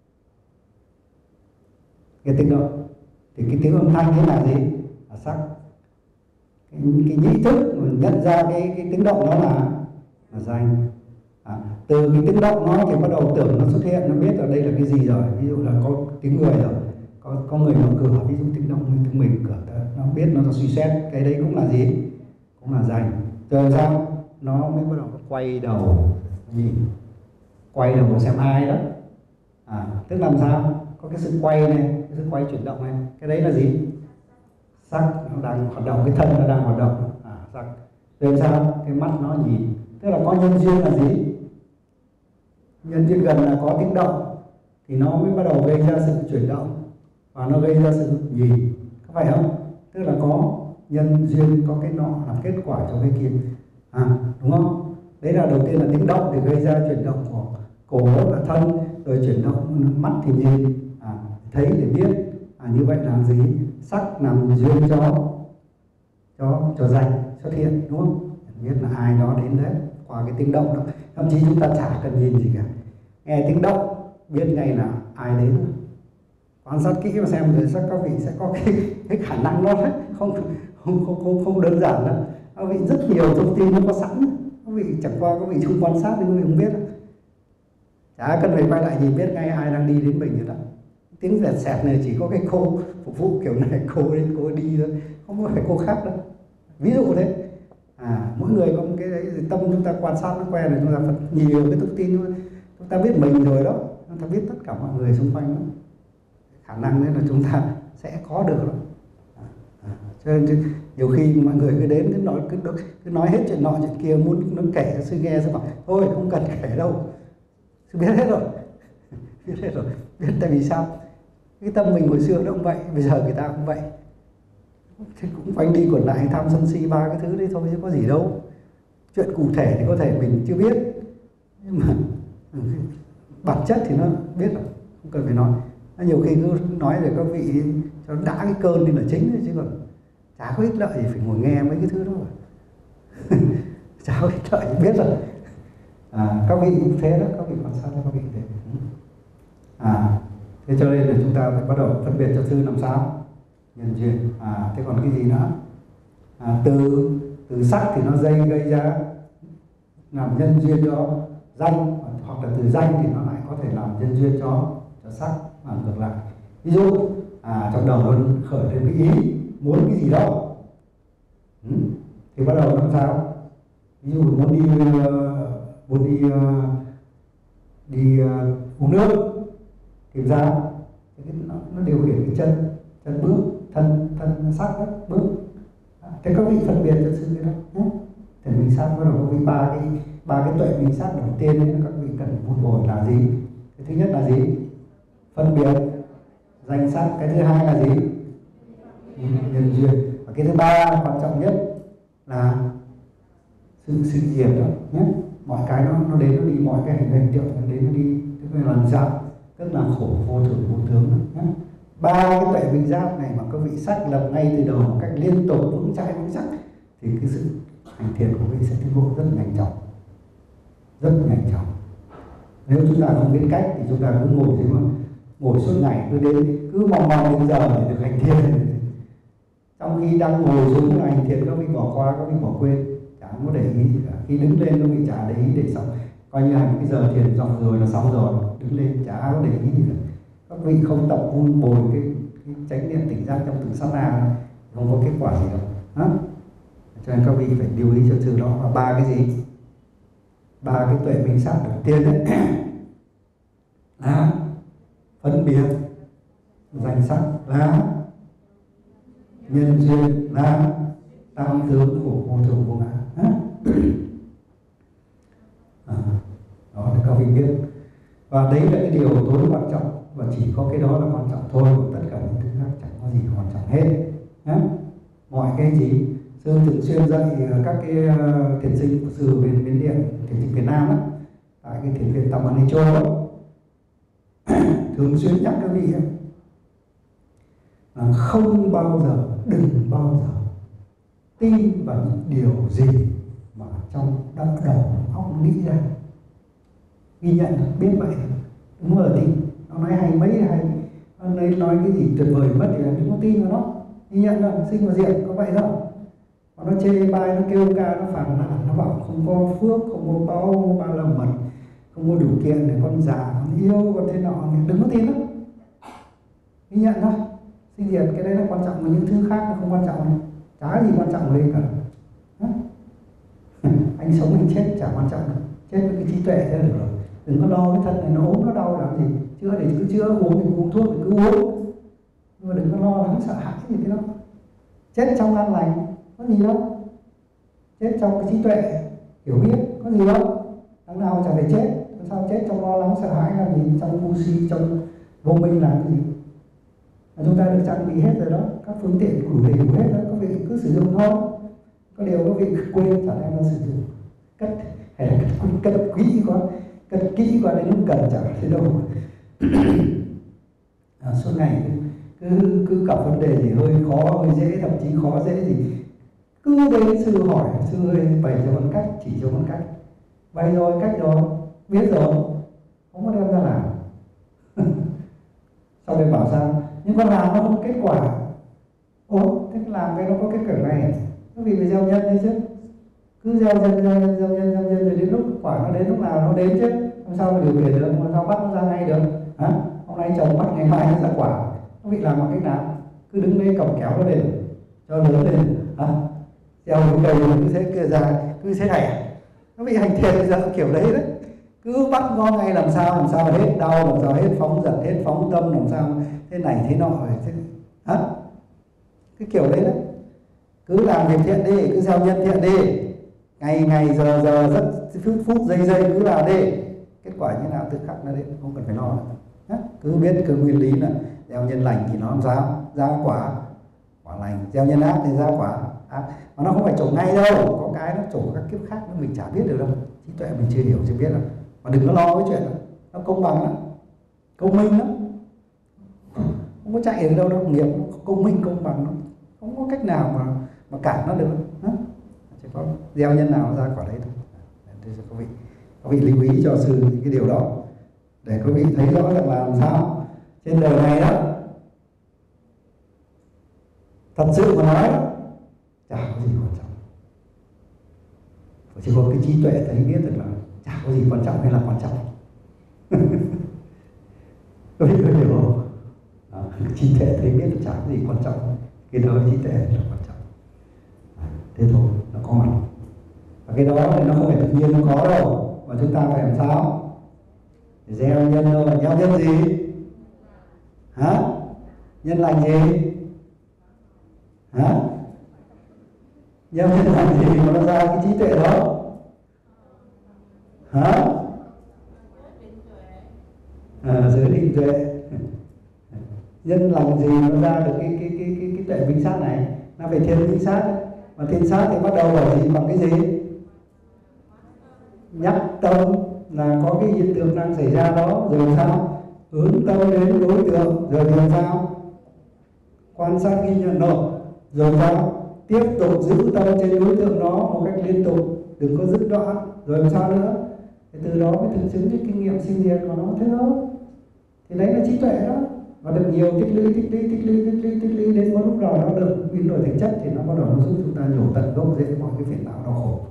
nghe tiếng động thì cái tiếng âm thanh thế là gì? Là sắc. Cái, cái nhĩ thức nhận ra cái cái tiếng động đó là là danh. À, từ cái tiếng động nó thì bắt đầu tưởng nó xuất hiện, nó biết là đây là cái gì rồi. Ví dụ là có tiếng người rồi, có có người mở cửa, ví dụ tiếng động như tiếng mình cửa, nó biết, nó là suy xét, cái đấy cũng là gì? Cũng là danh. Rồi sao? Nó mới bắt đầu quay đầu nhìn, quay đầu xem ai đó. À, tức làm sao? Có cái sự quay này, cái sự quay chuyển động này, cái đấy là gì? Sắc, nó đang hoạt động, cái thân nó đang hoạt động. À, sắc. Rồi sao? Cái mắt nó nhìn, tức là có nhân duyên là gì? Nhân duyên gần là có tiếng động thì nó mới bắt đầu gây ra sự chuyển động và nó gây ra sự nhìn, có phải không? Tức là có nhân duyên, có cái nọ làm kết quả cho cái kia, à, đúng không? Đấy là đầu tiên là tiếng động thì gây ra chuyển động của cổ và thân, rồi chuyển động mắt thì nhìn, à, thấy để biết, à, như vậy là gì? Sắc làm duyên cho cho cho danh xuất hiện, đúng không? Biết là ai đó đến đấy qua cái tiếng động đó, thậm chí chúng ta chả cần nhìn gì cả, nghe tiếng động biết ngay là ai đến. Quan sát kỹ và xem rồi chắc các vị sẽ có cái, cái khả năng đó đấy, không không không không, không đơn giản đâu. Các vị rất nhiều thông tin nó có sẵn, các vị chẳng qua các vị không quan sát thì các vị không biết. Chả cần phải quay lại nhìn, biết ngay ai đang đi đến mình rồi đó. Tiếng dẹt xẹt này chỉ có cái cô phục vụ kiểu này, cô đến cô đi thôi, không có phải cô khác đâu. Ví dụ thế. À, mỗi người có một cái đấy, tâm chúng ta quan sát nó quen rồi, chúng ta phải nhiều cái thông tin, chúng ta biết mình rồi đó, chúng ta biết tất cả mọi người xung quanh đó. Khả năng đấy là chúng ta sẽ có được đó. À, cho nên nhiều khi mọi người cứ đến cứ nói cứ, cứ nói hết chuyện nọ chuyện kia, muốn nó kể cho sư nghe, sư bảo thôi không cần kể đâu, sư biết hết rồi. Biết hết rồi. Biết tại vì sao? Cái tâm mình hồi xưa nó cũng vậy, bây giờ người ta cũng vậy. Thế cũng quanh đi quẩn lại tham sân si ba cái thứ đấy thôi chứ có gì đâu. Chuyện cụ thể thì có thể mình chưa biết, nhưng mà bản chất thì nó biết rồi, không cần phải nói. Nhiều khi cứ nói về các vị cho đã cái cơn đi là chính thôi, chứ còn chả có ích lợi gì phải ngồi nghe mấy cái thứ đó. Chả có ích lợi gì, biết rồi. À, các vị cũng thế đó, các vị quan sát các vị thế. À, thế cho nên là chúng ta phải bắt đầu phân biệt cho thư làm sao? Nhân duyên. À, thế còn cái gì nữa? À, từ từ sắc thì nó dây gây ra làm nhân duyên cho danh, hoặc là từ danh thì nó lại có thể làm nhân duyên cho cho sắc, và ngược lại. Ví dụ à, trong đầu nó khởi lên cái ý muốn cái gì đó, ừ, thì bắt đầu làm sao? Ví dụ muốn đi uh, muốn đi uh, đi uh, uống nước, tìm ra nó, nó điều khiển cái chân chân bước, thân thân sắc đó, bước. Thế các vị phân biệt cho sư cái đó nhé. Thì mình sắc bắt đầu có vị ba cái ba cái tuệ mình sắc đầu tiên ấy, các vị cần vun bồi là gì? Cái thứ nhất là gì? Phân biệt danh sắc. Cái thứ hai là gì? Nhân duyên. Và cái thứ ba quan trọng nhất là sự sự diệt đó nhé. Mọi cái nó nó đến nó đi, mọi cái hành hình tượng nó đến nó đi, tức là làm sao? Tức là khổ vô thường vô tướng đó nhé. Ba cái tuệ minh giác này mà các vị xác lập ngay từ đầu một cách liên tục vững chãi vững chắc thì cái sự hành thiền của vị sẽ tiến bộ rất nhanh chóng, rất nhanh chóng. Nếu chúng ta không biết cách thì chúng ta cứ ngồi thế mà ngồi suốt ngày, cứ đến cứ mong mong đến giờ để được hành thiền, trong khi đang ngồi xuống là hành thiền các vị bỏ qua, các vị bỏ quên, chẳng có để ý gì cả. Khi đứng lên các vị chả để ý, để xong coi như hành cái giờ thiền xong rồi là xong rồi, đứng lên chả có để ý gì cả. Các vị không tập vun bồi cái, cái chánh niệm tỉnh giác trong từng sát na, không có kết quả gì đâu. Hả? Cho nên các vị phải lưu ý cho sư đó. Và ba cái gì? Ba cái tuệ minh sát đầu tiên đấy là phân biệt danh sắc, là nhân duyên, là tam tướng của vô thường vô ngã. À, đó thì các vị biết. Và đấy là cái điều tối quan trọng, và chỉ có cái đó là quan trọng thôi, còn tất cả những thứ khác chẳng có gì quan trọng hết. Nhá. Mọi cái gì sư thường xuyên dạy các cái thiền sinh của sư bên bên điện thiền sinh Việt Nam đó, tại cái thiền viện Tam An Ni Châu đó, thường xuyên nhắc các vị là không bao giờ, đừng bao giờ tin vào những điều gì mà trong đau đầu óc nghĩ ra. Ghi nhận biết vậy, đúng rồi, tin nó nói hay mấy hay, nó nói, nói cái gì tuyệt vời mất thì đừng có tin vào nó. Ghi nhận là sinh và diệt có vậy đâu. Nó chê bai, nó kêu ca, nó phản nàn, nó bảo không có phước, không có báo ba la mật, không có điều kiện để con già, con yêu, con thế nọ, đừng có tin đó. Ghi nhận thôi. Sinh diệt cái đấy là quan trọng, mà những thứ khác nó không quan trọng, chả gì quan trọng lên cả. Anh sống anh chết chả quan trọng đâu, chết với cái trí tuệ ra được rồi. Đừng có lo cái thân này nó ốm nó đau làm gì, chữa để cứ chữa, uống thì uống thuốc thì cứ uống, nhưng mà đừng có lo lắng sợ hãi gì cái đó. Chết trong an lành có gì đâu, chết trong cái trí tuệ hiểu biết có gì đâu, đằng nào chả phải chết. Sao chết trong lo lắng sợ hãi làm gì, trong ngu si, trong vô minh làm cái gì? Mà chúng ta được trang bị hết rồi đó, các phương tiện đủ đầy đủ hết đó, các vị cứ sử dụng thôi. Có điều các vị quên chả đem ra sử dụng, cất hay là cất, cất kỹ quá, cất kỹ quá đến lúc cần chẳng thấy đâu. À, suốt ngày cứ cứ cứ gặp vấn đề gì hơi khó hơi dễ, thậm chí khó dễ thì Cứ đến sư hỏi, sư ơi bày cho con cách, chỉ cho con cách. Bày rồi, cách rồi, biết rồi, không có đem ra làm. Sau đây bảo sao? Nhưng con làm nó không có kết quả. Ủa, thế làm cái nó có kết quả này à? Nó vì phải gieo nhân đấy chứ. Cứ gieo nhân, gieo nhân, gieo nhân, gieo nhân rồi đến lúc quả nó đến lúc nào nó đến chứ. Làm sao mà điều khiển được, làm sao bắt nó ra ngay được? Hả? Hôm nay trồng bắt ngày mai nó ra quả. Nó bị làm bằng cách nào? Cứ đứng đây cầm kéo nó lên, cho lớn lên. Hả? Gieo cái cây cứ thế kia ra, cứ thế này à? Nó bị hành thiện bây giờ kiểu đấy đấy. Cứ bắt nó ngay làm sao, làm sao hết đau, làm sao hết phóng dật, hết phóng tâm, làm sao thế này thế nọ. Thế... Hả? Cái kiểu đấy đấy. Cứ làm việc thiện đi, cứ gieo nhân thiện đi, ngày ngày giờ giờ rất phút phút giây giây cứ làm đi, kết quả như nào tự khắc nó đến, không cần phải lo nữa. Cứ biết cái nguyên lý là gieo nhân lành thì nó làm sao ra quả quả lành, gieo nhân ác thì ra quả ác. Mà nó không phải trổ ngay đâu, có cái nó trổ các kiếp khác nó mình chả biết được đâu, trí tuệ mình chưa hiểu chưa biết đâu. Mà đừng có lo cái chuyện đó, nó công bằng lắm, công minh lắm, không có chạy được đâu đâu, nghiệp nó công minh công bằng lắm, không có cách nào mà mà cản nó được. Hả? Chỉ có gieo nhân nào ra quả đấy thôi. Để cho các vị các vị lưu ý cho sư những cái điều đó để các vị thấy rõ rằng là làm sao trên đời này đó, thật sự mà nói chả có gì quan trọng, chỉ có cái trí tuệ thấy biết được là chả có gì quan trọng hay là quan trọng. Các vị có hiểu không? Đó, trí tuệ thấy biết là chả có gì quan trọng, cái đó trí tuệ là quan trọng. Thế thôi, nó có mặt. Và cái đó thì nó không phải tự nhiên nó có đâu, mà chúng ta phải làm sao? Gieo nhân thôi. Gieo nhân gì? Hả? Nhân lành gì? Hả? Gieo nhân lành gì mà nó ra cái trí tuệ đó? Hả? À, giới định tuệ. Nhân lành gì nó ra được cái cái cái cái, cái tuệ minh sát này? Nó phải thiên minh sát. Mà thiên sát thì bắt đầu bởi gì? Bằng cái gì? Nhắc tâm là có cái hiện tượng đang xảy ra đó, rồi sao? Hướng tâm đến đối tượng, rồi làm sao? Quan sát ghi nhận nó, rồi sao? Tiếp tục giữ tâm trên đối tượng đó một cách liên tục, đừng có dứt đoạn, rồi làm sao nữa? Thì từ đó mới thực chứng cái kinh nghiệm sinh diệt của nó, thế thôi. Thì đấy là trí tuệ đó. Và được nhiều tích lũy, tích lũy, tích lũy, tích lũy, tích lũy đến một lúc nào nó được biến đổi thành chất thì nó bắt đầu nó giúp chúng ta nhổ tận gốc rễ mọi cái phiền não đau khổ.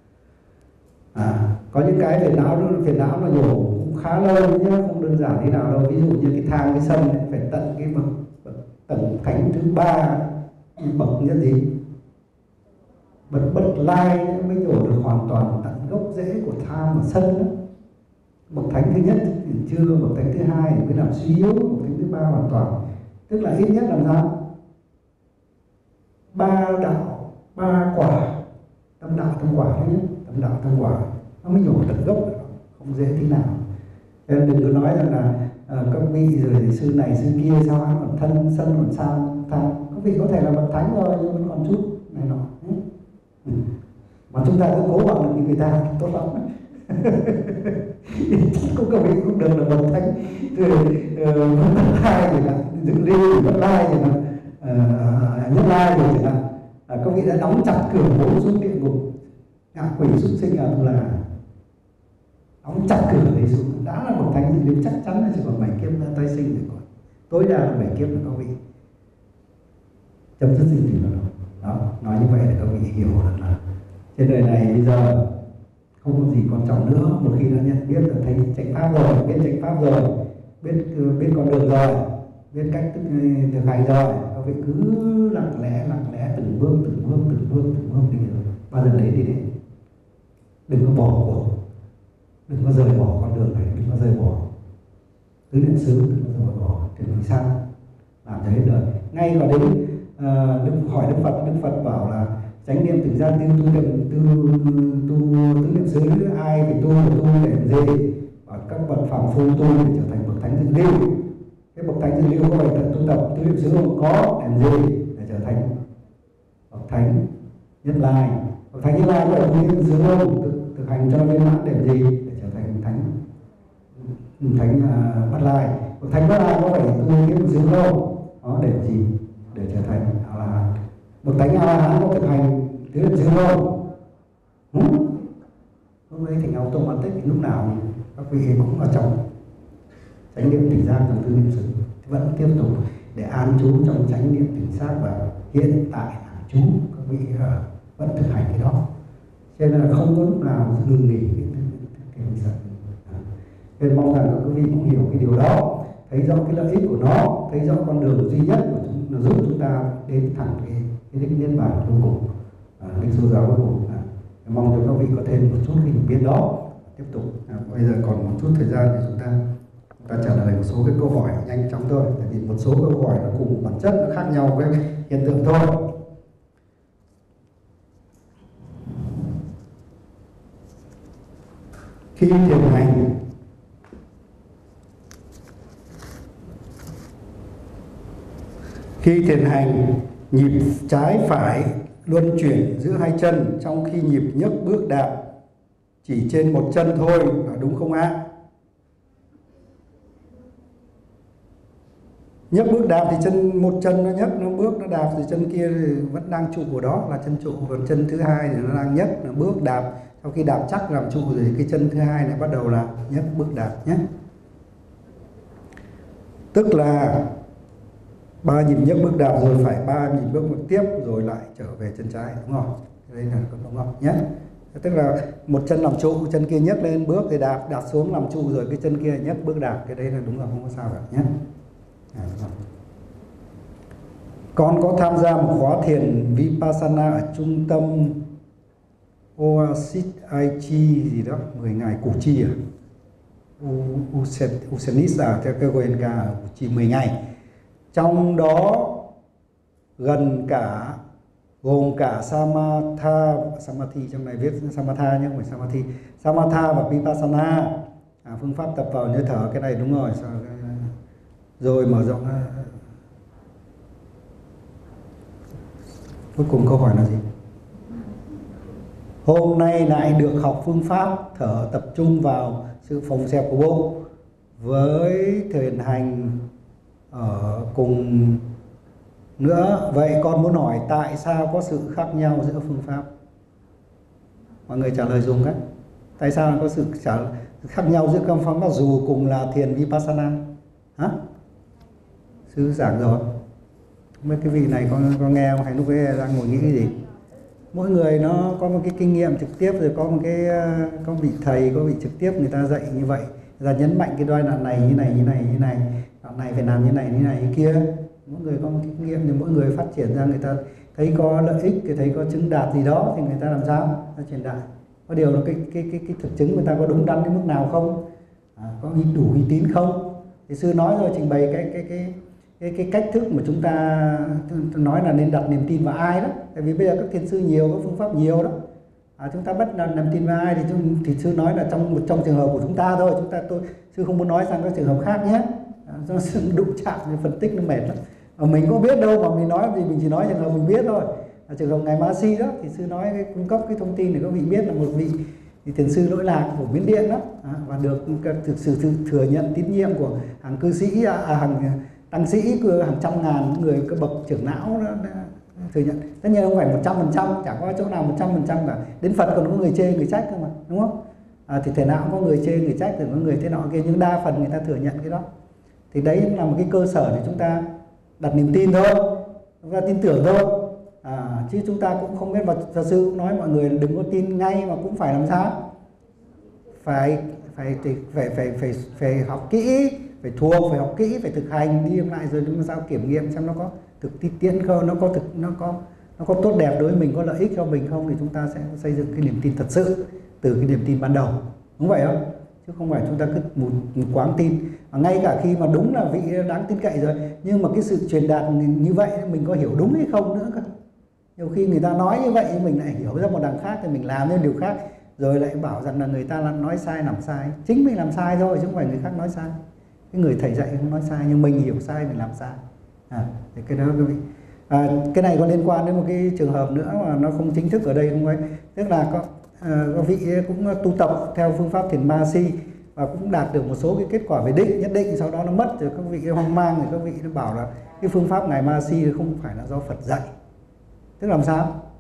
À, có những cái phiền não phiền não nó nhổ cũng khá lâu nhé, không đơn giản thế nào đâu. Ví dụ như cái thang cái sân ấy, phải tận cái bậc, bậc tầng thánh thứ ba, bậc nhất gì bậc bất lai mới nhổ được hoàn toàn tận gốc rễ của tham và sân đó. Bậc thánh thứ nhất thì chưa, bậc thánh thứ hai thì mới làm suy yếu, bậc thánh thứ ba hoàn toàn. Tức là ít nhất làm sao? Ba đạo, ba quả, tâm đạo tâm quả đấy nhé, tâm đạo tâm quả nó mới nhổ tận gốc được, không dễ tí nào. Cho nên đừng có nói rằng là à, các vị rồi sư này sư kia sao còn thân sân còn sao tham. Các vị có thể là bậc thánh rồi nhưng vẫn còn chút này nọ. Ừ. Mà chúng ta cứ cố bằng được như người ta tốt lắm. Cũng các vị cũng được là bậc thánh rồi bất lai gì là dựng lưu bất lai gì là nhất lai rồi chẳng hạn. Các vị đã đóng chặt cửa bốn xuống địa ngục, ngạ quỷ súc sinh à tu là đóng chặt cửa đấy xuống, đã là bậc thánh thì chắc chắn là chỉ còn bảy kiếp nữa tái sinh rồi, còn tối đa là bảy kiếp nữa các vị chấm dứt sinh tử rồi. Đó, nói như vậy để các vị hiểu được là trên đời này bây giờ không có gì quan trọng nữa. Một khi đã nhận biết là thấy chánh pháp rồi, biết chánh pháp rồi, biết biết con đường rồi, biết cách thực hành rồi, các vị cứ lặng lẽ lặng lẽ từng bước từng bước từng bước từng bước đi rồi bao giờ đấy thì đến. Đừng có bỏ cuộc, đừng có rời bỏ con đường này, đừng có rời bỏ tứ niệm xứ, đừng có rời bỏ trên vì sao làm cho hết đời. Ngay vào đến uh, Đức hỏi Đức Phật, Đức Phật bảo là chánh niệm tỉnh giác tiêu tu niệm tu tu tứ niệm xứ, ai phải tu tu để làm gì? Và các bậc phàm phu tu để trở thành bậc thánh dự lưu. Cái bậc thánh dự lưu có phải tu tập tứ niệm xứ không? Có, để làm gì? Để trở thành bậc thánh nhất lai. Bậc thánh nhất lai có phải tu niệm xứ không? Thực, thực hành cho viên mãn để làm gì? Để trở thành thánh thánh uh, bát lai. Bậc thánh bát lai có phải tu niệm xứ không? Đó, để làm gì? Để trở thành a la hán. Bậc thánh a la hán có thực hành tứ niệm xứ không? Ừ. Lúc đấy thành automatic thì lúc nào các vị cũng ở trong chánh niệm tỉnh giác trong tứ niệm xứ, vẫn tiếp tục để an trú trong chánh niệm tỉnh giác và hiện tại là trú. Các vị uh, vẫn thực hành cái đó, cho nên là không có lúc nào ngừng nghỉ cái cái cái cái nên mong rằng các quý vị cũng hiểu cái điều đó, thấy rõ cái lợi ích của nó, thấy rõ con đường duy nhất của chúng, nó giúp chúng ta đến thẳng cái cái đích niết bàn cuối cùng, đích số giáo cuối cùng. À, mong cho các vị có thêm một chút cái hiểu biết đó. Tiếp tục, à, bây giờ còn một chút thời gian thì chúng ta chúng ta trả lời một số cái câu hỏi nhanh chóng thôi, tại vì một số câu hỏi nó cùng bản chất nó khác nhau với hiện tượng thôi. Khi thiền hành Khi thiền hành, nhịp trái phải luân chuyển giữa hai chân, trong khi nhịp nhấc bước đạp chỉ trên một chân thôi, là đúng không ạ? Nhấc bước đạp thì chân một chân nó nhấc, nó bước, nó đạp, thì chân kia thì vẫn đang trụ của đó là chân trụ, còn chân thứ hai thì nó đang nhấc, nó bước đạp. Sau khi đạp chắc làm trụ rồi, cái chân thứ hai lại bắt đầu là nhấc bước đạp nhé. Tức là ba nhịp nhấc bước đạp rồi phải ba nhịp bước một tiếp rồi lại trở về chân trái, đúng không? Đây là đúng không nhé? Tức là một chân làm trụ, chân kia nhấc lên bước thì đạp, đạp xuống làm trụ rồi cái chân kia nhấc bước đạp, cái đấy là đúng rồi, không có sao cả nhé. À, con có tham gia một khóa thiền Vipassana ở trung tâm Oasis Aichi gì đó, mười ngày Củ Chi à? Usenis à, theo cái Goenka ở Củ Chi mười ngày. Trong đó gần cả gồm cả Samatha, Samadhi trong này viết Samatha nhé, không phải Samadhi, Samatha và Vipassana, à, phương pháp tập vào hơi thở, cái này đúng rồi. Rồi mở rộng. Cuối cùng câu hỏi là gì? Hôm nay lại được học phương pháp thở tập trung vào sự phồng xẹp của bụng với thiền hành ở cùng nữa. Vậy con muốn hỏi tại sao có sự khác nhau giữa phương pháp? Mọi người trả lời dùng cái. Tại sao có sự trả khác nhau giữa các phương pháp dù cùng là thiền Vipassana? Hả? Sư giảng rồi. Mấy cái vị này có, có nghe không? Hay lúc ấy đang ngồi nghĩ cái gì? Mỗi người nó có một cái kinh nghiệm trực tiếp, rồi có một cái có vị thầy, có vị trực tiếp người ta dạy như vậy, người ta nhấn mạnh cái đoạn đoạn này như này như này như này, đoạn này phải làm như này như này như kia. Mỗi người có một cái kinh nghiệm, thì mỗi người phát triển ra, người ta thấy có lợi ích, thì thấy có chứng đạt gì đó thì người ta làm sao ta truyền đạt. Có điều là cái cái cái cái thực chứng người ta có đúng đắn đến mức nào không, à, có đủ uy tín không. Thì sư nói rồi, trình bày cái cái cái cái cái cách thức mà chúng ta nói là nên đặt niềm tin vào ai đó. Tại vì bây giờ các thiền sư nhiều, các phương pháp nhiều đó, à, chúng ta bắt đặt niềm tin vào ai thì thì sư nói là trong một trong trường hợp của chúng ta thôi. Chúng ta tôi sư không muốn nói sang các trường hợp khác nhé, à, do sự đụng chạm thì phân tích nó mệt lắm. Mà mình có biết đâu mà mình nói gì, mình chỉ nói trường hợp mình biết thôi. À, trường hợp ngài Ma Si đó thì sư nói cái, cung cấp cái thông tin để các vị biết là một vị thì thiền sư lỗi lạc của Miến Điện đó, à, và được thực sự thừa nhận tín nhiệm của hàng cư sĩ, à, hàng tăng sĩ, hàng trăm ngàn người, cái bậc trưởng não đó, đó thừa nhận. Tất nhiên không phải một trăm phần trăm, chẳng có chỗ nào một trăm phần trăm cả. Đến Phật còn có người chê người trách cơ mà, đúng không? À, thì thể nào cũng có người chê người trách, thì có người thế nọ kia, nhưng đa phần người ta thừa nhận cái đó. Thì đấy là một cái cơ sở để chúng ta đặt niềm tin thôi, chúng ta tin tưởng thôi. À, chứ chúng ta cũng không biết, và thật sư cũng nói mọi người đừng có tin ngay, mà cũng phải làm sao? Phải phải phải phải phải phải, phải học kỹ, phải thuộc, phải học kỹ, phải thực hành đi lại rồi chúng sao kiểm nghiệm xem nó có thực tiễn không, nó có thực nó có nó có tốt đẹp đối với mình, có lợi ích cho mình không, thì chúng ta sẽ xây dựng cái niềm tin thật sự từ cái niềm tin ban đầu, đúng vậy không? Chứ không phải chúng ta cứ một, một quáng tin. Và ngay cả khi mà đúng là vị đáng tin cậy rồi, nhưng mà cái sự truyền đạt như vậy mình có hiểu đúng hay không nữa cơ. Nhiều khi người ta nói như vậy mình lại hiểu ra một đằng khác, thì mình làm nên điều khác, rồi lại bảo rằng là người ta nói sai làm sai. Chính mình làm sai thôi chứ không phải người khác nói sai. Cái người thầy dạy không nói sai, nhưng mình hiểu sai mình làm sai. À, thì cái đó quý vị. À, cái này có liên quan đến một cái trường hợp nữa mà nó không chính thức ở đây không ấy. Tức là có, à, có vị cũng tu tập theo phương pháp thiền Ma Si và cũng đạt được một số cái kết quả về định nhất định, sau đó nó mất rồi các vị cái hoang mang, rồi các vị nó bảo là cái phương pháp ngài Ma Si không phải là do Phật dạy. Tức là làm sao?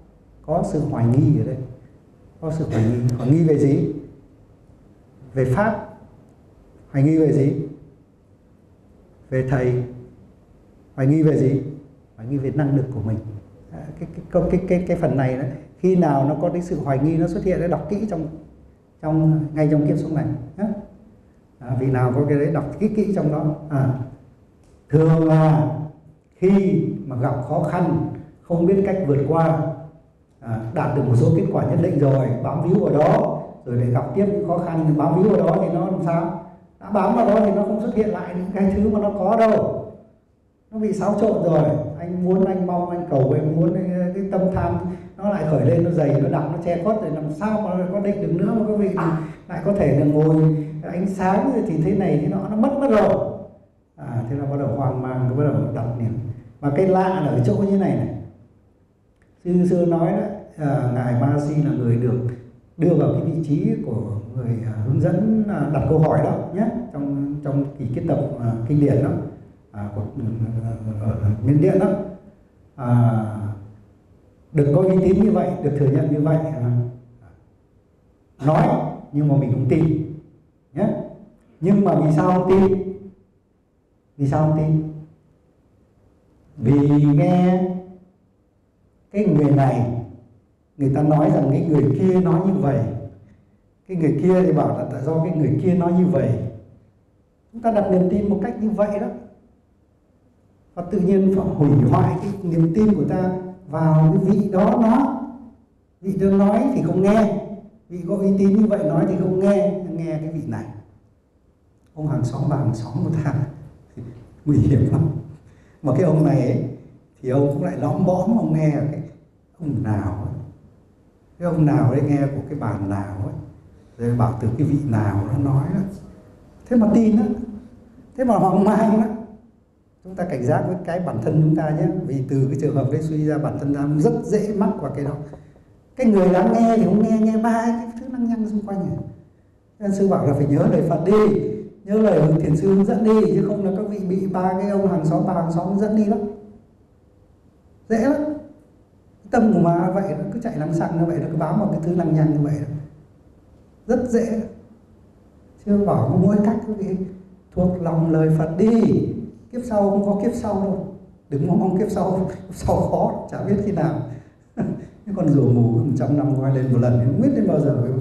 có sự hoài nghi ở đây, có sự hoài nghi. Hoài nghi về gì? Về pháp. Hoài nghi về gì? Về thầy. Hoài nghi về gì? Hoài nghi về năng lực của mình. À, cái, cái, cái, cái, cái phần này đó, khi nào nó có cái sự hoài nghi nó xuất hiện, để đọc kỹ trong trong ngay trong kiếp sống này. À, vị nào có cái đấy đọc kỹ kỹ trong đó. À, thường là khi mà gặp khó khăn, không biết cách vượt qua, à, đạt được một số kết quả nhất định rồi, bám víu vào đó, rồi lại gặp tiếp những khó khăn thì bám víu vào đó thì nó làm sao? Đã bám vào đó thì nó không xuất hiện lại những cái thứ mà nó có đâu, nó bị xáo trộn rồi. Anh muốn, anh mong, anh cầu, anh muốn cái tâm tham nó lại khởi lên, nó dày, nó đặc, nó che khuất, rồi làm sao mà có định được nữa mà quý vị lại có thể là ngồi ánh sáng thì thế này thế nọ, nó mất mất rồi. À, thế là bắt đầu hoang mang, bắt đầu đặt niệm. Và cái lạ là ở chỗ như này này, sư xưa nói đó, à, ngài Ma Si là người được đưa vào cái vị trí của người à, hướng dẫn à, đặt câu hỏi đó nhé, trong trong kỳ kết tập à, kinh điển đó, à, của ở Miến Điện đó, à, được có uy tín như vậy, được thừa nhận như vậy, à, nói nhưng mà mình không tin nhé. Nhưng mà vì sao không tin? Vì sao không tin? Vì nghe cái người này, người ta nói rằng cái người kia nói như vậy, cái người kia thì bảo là tại do cái người kia nói như vậy. Chúng ta đặt niềm tin một cách như vậy đó, và tự nhiên phải hủy hoại cái niềm tin của ta vào cái vị đó. Nó vị đó nói thì không nghe, vị có uy tín như vậy nói thì không nghe, nghe cái vị này. Ông hàng xóm và hàng xóm của ta nguy hiểm lắm. Mà cái ông này ấy, thì ông cũng lại lõm bõm, ông nghe cái ông nào ấy, cái ông nào đấy nghe của cái bàn nào ấy, rồi bảo từ cái vị nào nó nói đó, thế mà tin đó, thế mà hoang mang đó. Chúng ta cảnh giác với cái bản thân chúng ta nhé, vì từ cái trường hợp đấy suy ra bản thân ta rất dễ mắc vào cái đó. Cái người lắng nghe thì không nghe, nghe ba cái thứ lăng nhăng xung quanh này. Nên sư bảo là phải nhớ lời Phật đi, nhớ lời Hưng Thiền Sư hướng dẫn đi, chứ không là các vị bị ba cái ông hàng xóm, ba hàng xóm hướng dẫn đi lắm, dễ lắm. Tâm của mà vậy nó cứ chạy lăng xăng như vậy, nó cứ bám vào cái thứ lăng nhăng như vậy đó. Rất dễ. Chưa bảo có mỗi cách quý vị thuộc lòng lời Phật đi, kiếp sau không có kiếp sau đâu, đừng mong mong kiếp sau, kiếp sau khó, chả biết khi nào. Cái con rùa mù một trăm năm quay lên một lần thì không biết đến bao giờ mới,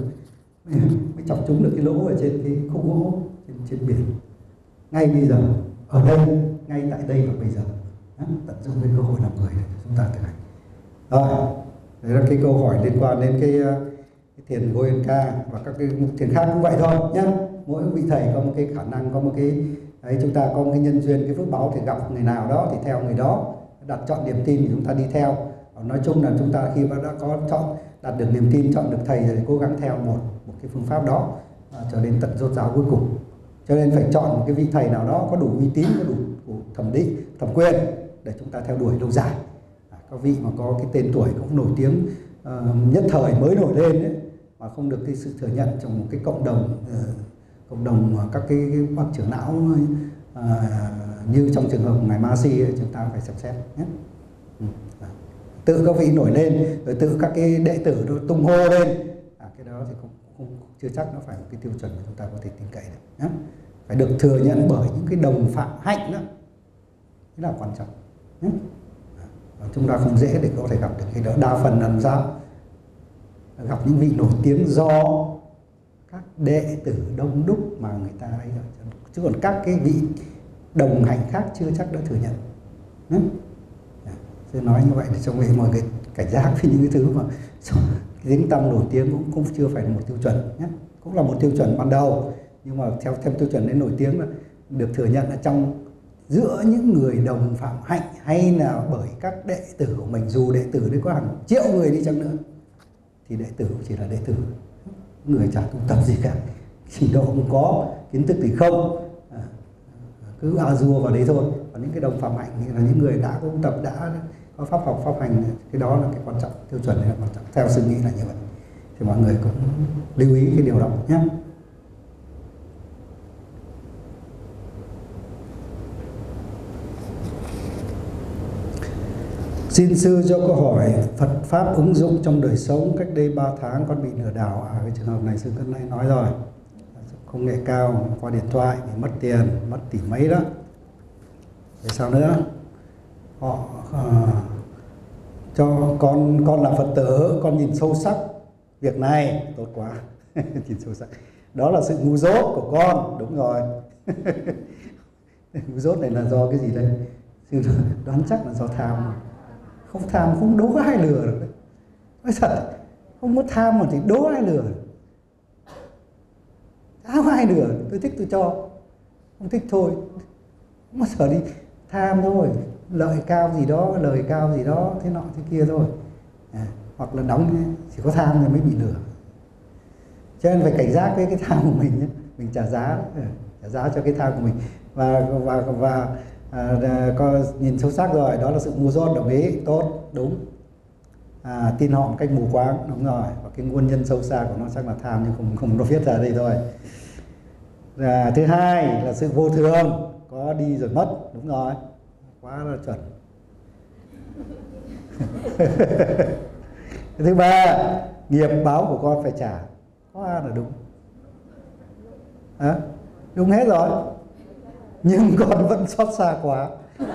mới chọc trúng được cái lỗ ở trên cái khúc gỗ trên, trên biển. Ngay bây giờ, ở đây, ngay tại đây và bây giờ, tận dụng cái cơ hội làm người để chúng ta thực hành. Rồi, đấy là cái câu hỏi liên quan đến cái, cái thiền Goenka và các cái thiền khác cũng vậy thôi nhé. Mỗi vị thầy có một cái khả năng, có một cái đấy, chúng ta có một cái nhân duyên, cái phước báo thì gặp người nào đó thì theo người đó, đặt chọn niềm tin thì chúng ta đi theo. Nói chung là chúng ta khi mà đã có chọn, đặt được niềm tin, chọn được thầy rồi thì cố gắng theo một một cái phương pháp đó à, cho đến tận rốt ráo cuối cùng. Cho nên phải chọn một cái vị thầy nào đó có đủ uy tín, có đủ, đủ thẩm định, thẩm quyền để chúng ta theo đuổi lâu dài. À, các vị mà có cái tên tuổi cũng nổi tiếng uh, nhất thời mới nổi lên ấy, mà không được cái sự thừa nhận trong một cái cộng đồng uh, cộng đồng uh, các cái, cái bác trưởng lão uh, như trong trường hợp của ngài Ma Si ấy, chúng ta phải xem xét nhé. Ừ. Tự các vị nổi lên rồi tự các cái đệ tử nó tung hô lên, à, cái đó thì cũng, cũng chưa chắc nó phải một cái tiêu chuẩn mà chúng ta có thể tin cậy được nhé. Phải được thừa nhận bởi những cái đồng phạm hạnh đó, thế là quan trọng nhé. À, chúng ta không dễ để có thể gặp được cái đó. Đa phần làm sao gặp những vị nổi tiếng do các đệ tử đông đúc mà người ta ấy rồi, chứ còn các cái vị đồng hành khác chưa chắc đã thừa nhận nhé. Tôi nói như vậy để cho mọi người cảnh giác với những cái thứ mà cái tiếng tăm nổi tiếng cũng, cũng chưa phải là một tiêu chuẩn nhé. Cũng là một tiêu chuẩn ban đầu, nhưng mà theo theo tiêu chuẩn đến nổi tiếng là được thừa nhận là trong giữa những người đồng phạm hạnh hay là bởi các đệ tử của mình, dù đệ tử đấy có hàng triệu người đi chăng nữa thì đệ tử chỉ là đệ tử, người chả tu tập gì cả, trình độ không có, kiến thức thì không, à, cứ a dua vào đấy thôi. Còn những cái đồng phạm hạnh là những người đã tu tập, đã có pháp học, pháp hành, cái đó là cái quan trọng, tiêu chuẩn này là quan trọng, theo sư nghĩ là như vậy. Thì mọi người cũng lưu ý cái điều đó nhé. Xin sư cho câu hỏi Phật pháp ứng dụng trong đời sống. Cách đây ba tháng con bị lừa đảo. À, cái trường hợp này sư cân này nói rồi, công nghệ cao qua điện thoại bị mất tiền, mất tỷ mấy đó. Thế sao nữa? Họ uh, cho con con là Phật tử, con nhìn sâu sắc việc này, tốt quá. Nhìn sâu sắc, đó là sự ngu dốt của con, đúng rồi. Ngu dốt này là do cái gì đây? Sư đoán chắc là do tham. Không tham không đố ai lừa được đấy. Nói thật, không có tham mà thì đố ai lừa. Chả có ai lừa, tôi thích tôi cho, không thích thôi. Không bao giờ đi tham thôi, lợi cao gì đó, lời cao gì đó, thế nọ thế kia thôi. À, hoặc là đóng, chỉ có tham thì mới bị lừa. Cho nên phải cảnh giác với cái tham của mình nhé. Mình trả giá, trả giá cho cái tham của mình. Và và và à, có nhìn sâu sắc rồi, đó là sự ngu dốt, đồng ý, tốt, đúng. À, tin họ một cách mù quáng, đúng rồi. Và cái nguyên nhân sâu xa của nó chắc là tham, nhưng không không nó viết ra đây thôi. À, thứ hai là sự vô thường, có đi rồi mất, đúng rồi, quá là chuẩn. Thứ ba, nghiệp báo của con phải trả, có là đúng. À, đúng hết rồi, nhưng con vẫn xót xa quá.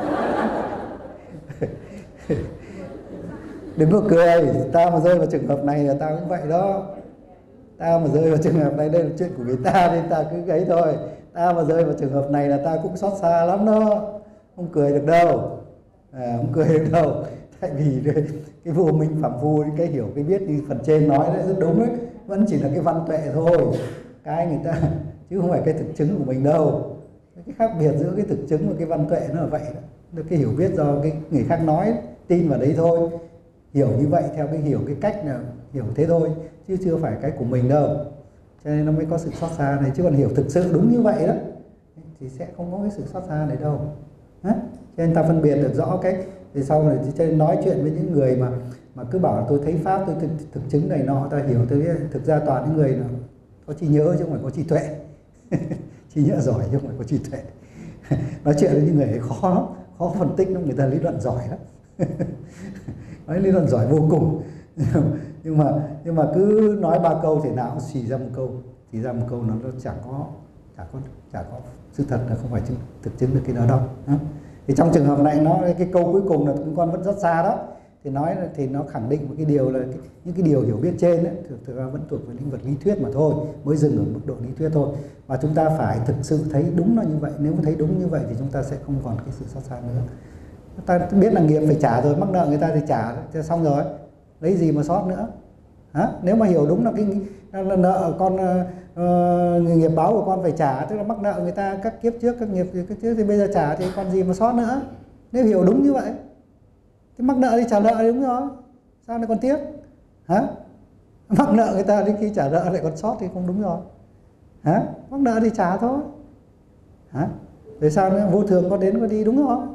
Đừng có cười, tao mà rơi vào trường hợp này là tao cũng vậy đó. Tao mà rơi vào trường hợp này, đây là chuyện của người ta nên ta cứ ấy thôi. Tao mà rơi vào trường hợp này là tao cũng xót xa lắm đó. Không cười được đâu, à, không cười được đâu. Tại vì cái vô minh phạm phu, cái hiểu cái biết như phần trên nói đấy rất đúng đấy, vẫn chỉ là cái văn tuệ thôi, cái người ta, chứ không phải cái thực chứng của mình đâu. Cái khác biệt giữa cái thực chứng và cái văn tuệ nó là vậy đó. Cái hiểu biết do cái người khác nói, tin vào đấy thôi, hiểu như vậy theo cái hiểu cái cách nào hiểu thế thôi, chứ chưa phải cái của mình đâu. Cho nên nó mới có sự xót xa này, chứ còn hiểu thực sự đúng như vậy đó thì sẽ không có cái sự xót xa này đâu. Đó. Cho nên ta phân biệt được rõ cách. Thì sau này cho nên nói chuyện với những người mà mà cứ bảo là tôi thấy pháp, tôi thực, thực chứng này nọ, ta hiểu tôi biết. Thực ra toàn những người nào có trí nhớ chứ không phải có trí tuệ. Trí nhớ giỏi chứ không phải có trí tuệ. Nói chuyện với những người ấy khó lắm, khó phân tích lắm, người ta lý luận giỏi lắm. Nói lý luận giỏi vô cùng. nhưng mà nhưng mà cứ nói ba câu thì nào cũng xì ra một câu, xì ra một câu nó chẳng có chẳng có chẳng có sự thật, là không phải chứng, thực chứng được cái đó đâu. Thì trong trường hợp này nó cái câu cuối cùng là con vẫn rất xa đó, thì nói thì nó khẳng định một cái điều là cái, những cái điều hiểu biết trên đấy thực, thực ra vẫn thuộc về lĩnh vực lý thuyết mà thôi, mới dừng ở mức độ lý thuyết thôi. Và chúng ta phải thực sự thấy đúng là như vậy. Nếu thấy đúng như vậy thì chúng ta sẽ không còn cái sự xót xa nữa. Ta biết là nghiệp phải trả rồi, mắc nợ người ta thì trả, cho xong rồi, lấy gì mà sót nữa. Hả? Nếu mà hiểu đúng là cái là nợ con, uh, nghiệp báo của con phải trả, tức là mắc nợ người ta các kiếp trước, các nghiệp các trước thì bây giờ trả thì còn gì mà sót nữa. Nếu hiểu đúng như vậy thì mắc nợ thì trả nợ thì đúng rồi, sao lại còn tiếc? Hả? Mắc nợ người ta đến khi trả nợ lại còn sót thì không đúng rồi. Hả? Mắc nợ thì trả thôi. Hả? Tại sao nữa? Vô thường có đến có đi, đúng rồi,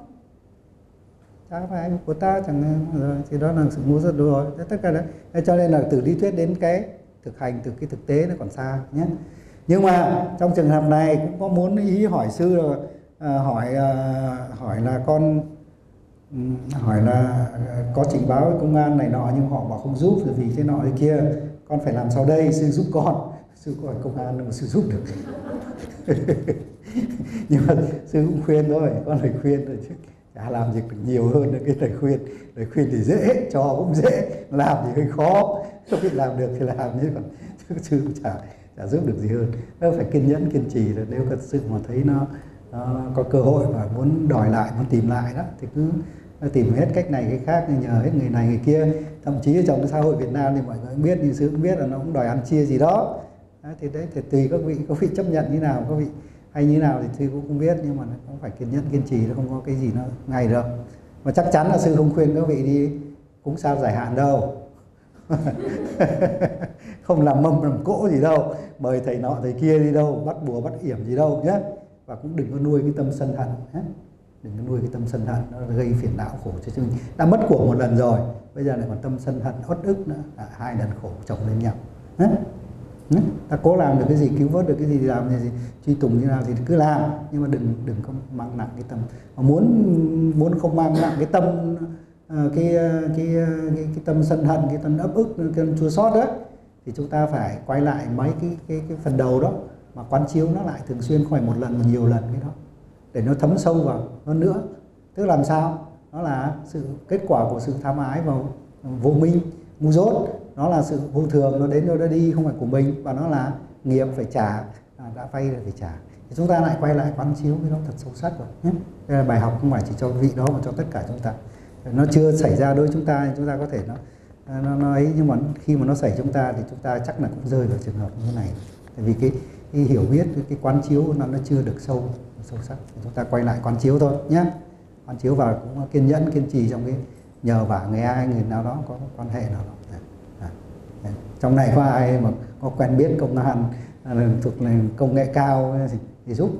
chả phải của ta, chẳng rồi, thì đó là sự ngu dốt rồi. Tất cả đấy, cho nên là từ lý thuyết đến cái thực hành, từ cái thực tế nó còn xa nhé. Nhưng mà trong trường hợp này cũng có muốn ý hỏi sư là à, hỏi à, hỏi là con hỏi là có trình báo với công an này nọ, nhưng họ bảo không giúp vì thế nọ thế kia, con phải làm sao đây, sư giúp con. Sư có hỏi công an mà sư giúp được. Nhưng mà sư cũng khuyên thôi, con lời khuyên rồi chứ chả làm việc được nhiều hơn cái lời khuyên. Lời khuyên thì dễ, cho cũng dễ, làm thì hơi khó. Không biết làm được thì làm, chứ còn sư cũng chả, chả giúp được gì hơn. Nó phải kiên nhẫn, kiên trì. Nếu thật sự mà thấy nó, nó có cơ hội và muốn đòi lại, muốn tìm lại đó, thì cứ tìm hết cách này cái khác, nhờ hết người này người kia. Thậm chí trong cái xã hội Việt Nam thì mọi người cũng biết, như sư cũng biết là nó cũng đòi ăn chia gì đó. Đó thì đấy thì tùy các vị, các vị chấp nhận như nào, các vị hay như nào thì sư cũng không biết, nhưng mà nó cũng phải kiên nhẫn kiên trì, nó không có cái gì nó ngay được. Và chắc chắn là sư không khuyên các vị đi cúng sao giải hạn đâu. Không làm mâm làm cỗ gì đâu, mời thầy nọ thầy kia đi đâu, bắt bùa bắt yểm gì đâu nhé. Và cũng đừng có nuôi cái tâm sân hận nhé. Đừng có nuôi cái tâm sân hận, nó gây phiền não khổ cho chúng. Đã mất của một lần rồi, bây giờ lại còn tâm sân hận uất ức nữa, à, hai lần khổ chồng lên nhau. Nhé. Ta cố làm được cái gì, cứu vớt được cái gì thì làm, gì truy tùng như nào thì cứ làm, nhưng mà đừng đừng có mang nặng cái tâm. Mà muốn muốn không mang nặng cái tâm cái, cái, cái, cái tâm sân hận, cái tâm ấp ức, cái tâm chua xót đó, thì chúng ta phải quay lại mấy cái, cái, cái phần đầu đó mà quán chiếu nó lại thường xuyên, không phải một lần mà nhiều lần cái đó, để nó thấm sâu vào hơn nữa. Tức làm sao? Nó là sự kết quả của sự tham ái và vô minh, ngu dốt. Nó là sự vô thường, nó đến rồi nó đi, không phải của mình, và nó là nghiệp phải trả, à, đã vay rồi phải trả. Thì chúng ta lại quay lại quán chiếu cái đó thật sâu sắc rồi nhé. Đây là bài học không phải chỉ cho vị đó mà cho tất cả chúng ta. Nó chưa xảy ra đối với chúng ta, chúng ta có thể nó nó, nó ấy, nhưng mà khi mà nó xảy chúng ta thì chúng ta chắc là cũng rơi vào trường hợp như thế này. Tại vì cái, cái hiểu biết, cái, cái quán chiếu nó nó chưa được sâu sâu sắc. Chúng ta quay lại quán chiếu thôi nhé. Quán chiếu và cũng kiên nhẫn, kiên trì trong cái nhờ vả người ai, người nào đó có quan hệ nào đó. À, à. Trong này có ai mà có quen biết công an thuộc là công nghệ cao thì, thì giúp.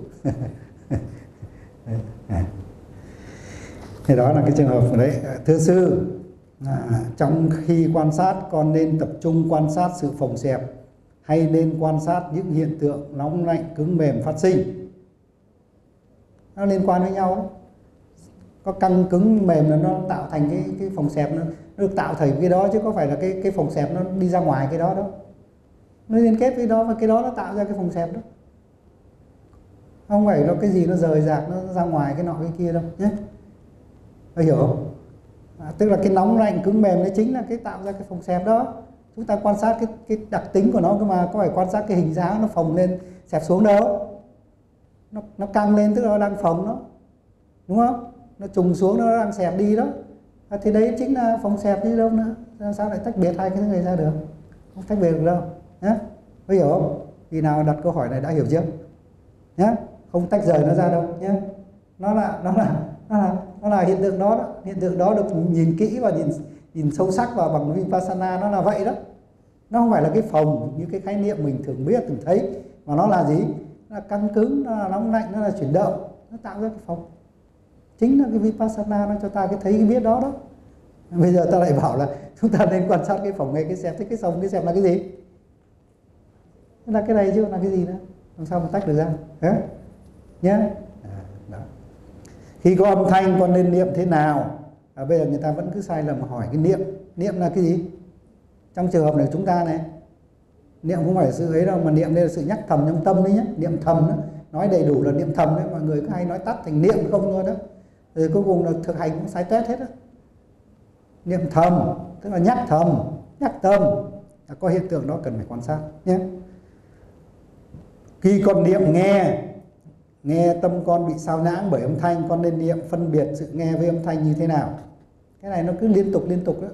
À. Thì đó là cái trường hợp đấy. Thưa sư, à, trong khi quan sát con nên tập trung quan sát sự phồng xẹp hay nên quan sát những hiện tượng nóng lạnh cứng mềm phát sinh? Nó liên quan với nhau đó. Có căng cứng mềm là nó tạo thành cái cái phồng xẹp, nó, nó được tạo thành cái đó, chứ có phải là cái cái phồng xẹp nó đi ra ngoài cái đó đâu. Nó liên kết với đó và cái đó nó tạo ra cái phồng xẹp đó. Không phải nó cái gì nó rời rạc nó ra ngoài cái nọ cái kia đâu nhé. Có hiểu không? À, tức là cái nóng lạnh cứng mềm đấy chính là cái tạo ra cái phồng xẹp đó. Chúng ta quan sát cái cái đặc tính của nó cơ mà, có phải quan sát cái hình dáng nó phồng lên xẹp xuống đâu. Nó nó căng lên tức là nó đang phồng đó. Đúng không? Nó trùng xuống nó đang xẹp đi đó. À, thì đấy chính là phồng xẹp đi đâu nữa. Làm sao lại tách biệt hai cái thứ này ra được? Không tách biệt được đâu nhé. Có hiểu không? Khi nào đặt câu hỏi này đã hiểu chưa nhé? Không tách rời nó ra đâu nhé. Nó là nó là nó là nó là hiện tượng đó, đó. Hiện tượng đó được nhìn kỹ và nhìn nhìn sâu sắc vào bằng Vipassana, nó là vậy đó. Nó không phải là cái phồng như cái khái niệm mình thường biết thường thấy, mà nó là gì? Nó là căng cứng, nó là nóng lạnh, nó là chuyển động, nó tạo ra cái phồng. Chính là cái Vipassana nó cho ta cái thấy cái biết đó đó. Bây giờ ta lại bảo là chúng ta nên quan sát cái phồng ngay cái xẹp, thế cái phồng cái xẹp là cái gì? Là cái này chứ là cái gì nữa? Làm sao mà tách được ra? Thế nhé. À, đó. Khi có âm thanh con nên niệm thế nào? À, bây giờ người ta vẫn cứ sai lầm hỏi cái niệm. Niệm là cái gì? Trong trường hợp này chúng ta này, niệm không phải sự ấy đâu, mà niệm đây là sự nhắc thầm trong tâm đấy nhé. Niệm thầm đó. Nói đầy đủ là niệm thầm đấy. Mọi người cứ hay nói tắt thành niệm không thôi đó. Rồi cuối cùng là thực hành cũng sai tuét hết đó. Niệm thầm tức là nhắc thầm, nhắc tâm. À, có hiện tượng đó cần phải quan sát nhé. Khi con niệm nghe, nghe tâm con bị sao nhãng bởi âm thanh, con nên niệm phân biệt sự nghe với âm thanh như thế nào? Cái này nó cứ liên tục liên tục đó.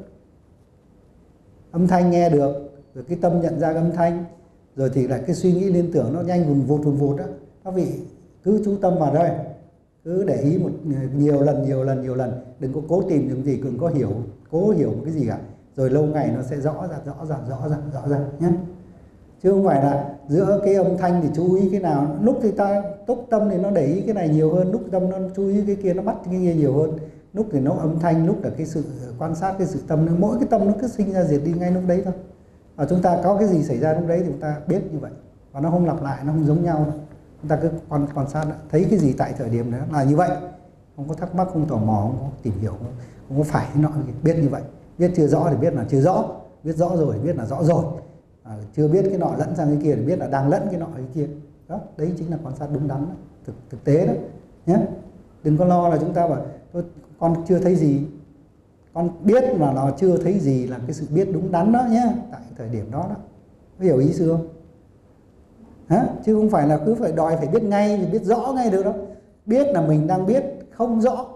Âm thanh nghe được, rồi cái tâm nhận ra âm thanh, rồi thì lại cái suy nghĩ liên tưởng nó nhanh vùn vụt vùn vụt đó. Các vị cứ chú tâm vào đây, cứ để ý một nhiều lần nhiều lần nhiều lần, đừng có cố tìm những gì, đừng có hiểu cố hiểu một cái gì cả, rồi lâu ngày nó sẽ rõ ra rõ ra rõ ra rõ ra nhé. Chứ không phải là giữa cái âm thanh thì chú ý cái nào, lúc thì ta túc tâm thì nó để ý cái này nhiều hơn, lúc tâm nó chú ý cái kia, nó bắt cái kia nhiều hơn, lúc thì nó âm thanh, lúc là cái sự quan sát, cái sự tâm, mỗi cái tâm nó cứ sinh ra diệt đi ngay lúc đấy thôi. Và chúng ta có cái gì xảy ra lúc đấy thì chúng ta biết như vậy, và nó không lặp lại, nó không giống nhau đâu. Chúng ta cứ quan, quan sát thấy cái gì tại thời điểm đó là như vậy, không có thắc mắc, không tò mò, không có tìm hiểu, không, không có phải nọ biết như vậy. Biết chưa rõ thì biết là chưa rõ, biết rõ rồi thì biết là rõ rồi. À, chưa biết cái nọ lẫn sang cái kia thì biết là đang lẫn cái nọ cái kia. Đó, đấy chính là quan sát đúng đắn đó, thực thực tế đó nhé. Đừng có lo là chúng ta bảo tôi con chưa thấy gì, con biết mà nó chưa thấy gì là cái sự biết đúng đắn đó nhé, tại thời điểm đó đó. Có hiểu ý sư không? Hả? Chứ không phải là cứ phải đòi phải biết ngay thì biết rõ ngay được đâu. Biết là mình đang biết không rõ.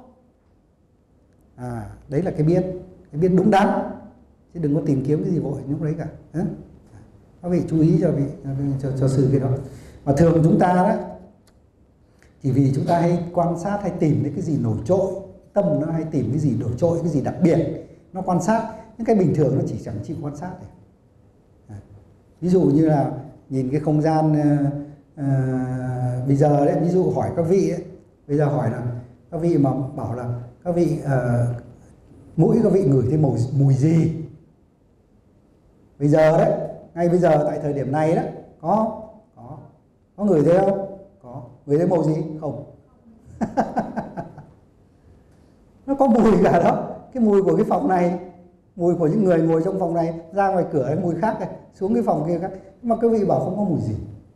À, đấy là cái biết, cái biết đúng đắn, chứ đừng có tìm kiếm cái gì vội lúc đấy cả. Hả? Các vị chú ý cho vị cho, cho sư cái đó. Và thường chúng ta đó, chỉ vì chúng ta hay quan sát, hay tìm đến cái gì nổi trội, tâm nó hay tìm cái gì nổi trội, cái gì đặc biệt, nó quan sát. Những cái bình thường nó chỉ chẳng chịu quan sát này. À, ví dụ như là nhìn cái không gian uh, uh, bây giờ đấy, ví dụ hỏi các vị ấy, bây giờ hỏi là các vị mà bảo là các vị uh, mũi các vị ngửi thấy mùi, mùi gì? Bây giờ đấy, ngay bây giờ tại thời điểm này đó, có có có ngửi thấy không? Có. Ngửi thấy mùi gì? Không. Nó có mùi cả đó, cái mùi của cái phòng này, mùi của những người ngồi trong phòng này, ra ngoài cửa mùi khác này, xuống cái phòng kia khác, mà các vị bảo không có mùi gì.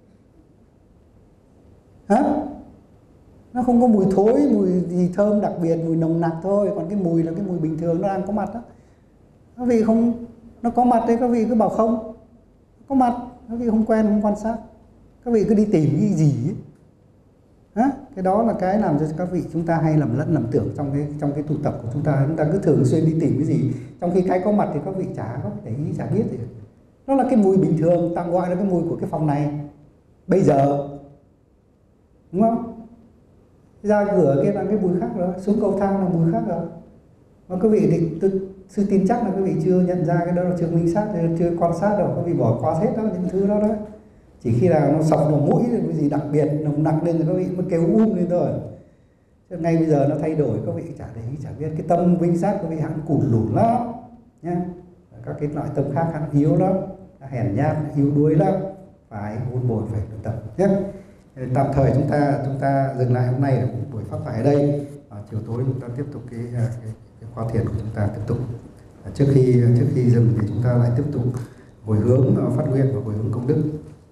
Hả? Nó không có mùi thối, mùi gì thơm đặc biệt, mùi nồng nặc thôi, còn cái mùi là cái mùi bình thường nó đang có mặt đó. Các vị không, nó có mặt đấy, các vị cứ bảo không có mặt, các vị không quen, không quan sát, các vị cứ đi tìm cái gì ấy. Hả? Cái đó là cái làm cho các vị chúng ta hay lầm lẫn lầm tưởng trong cái trong cái tu tập của chúng ta. Chúng ta cứ thường xuyên đi tìm cái gì, trong khi cái có mặt thì các vị chả có để ý, chả biết gì. Nó là cái mùi bình thường, tạm gọi là cái mùi của cái phòng này bây giờ, đúng không? Ra cửa kia là cái mùi khác rồi, xuống cầu thang là mùi khác rồi. Mà các vị thì tôi sư tin chắc là các vị chưa nhận ra cái đó là chưa minh sát, chưa quan sát đâu, các vị bỏ qua hết đó những thứ đó đó. Chỉ khi nào nó sọc vào mũi rồi cái gì đặc biệt nồng nặc lên thì các vị mới kêu um lên thôi. Chứ ngay bây giờ nó thay đổi, các vị chả để ý, chả biết. Cái tâm vinh sát các vị hẳn cùn lủn lắm nhá. Các cái loại tâm khác hẳn yếu lắm, hèn nhát, yếu đuối lắm, phải vun bồi, phải luyện tập nhé. Tạm thời chúng ta chúng ta dừng lại hôm nay ở buổi pháp thoại ở đây. À, chiều tối chúng ta tiếp tục cái, cái, cái khóa thiền của chúng ta tiếp tục. À, trước khi trước khi dừng thì chúng ta lại tiếp tục hồi hướng phát nguyện và hồi hướng công đức.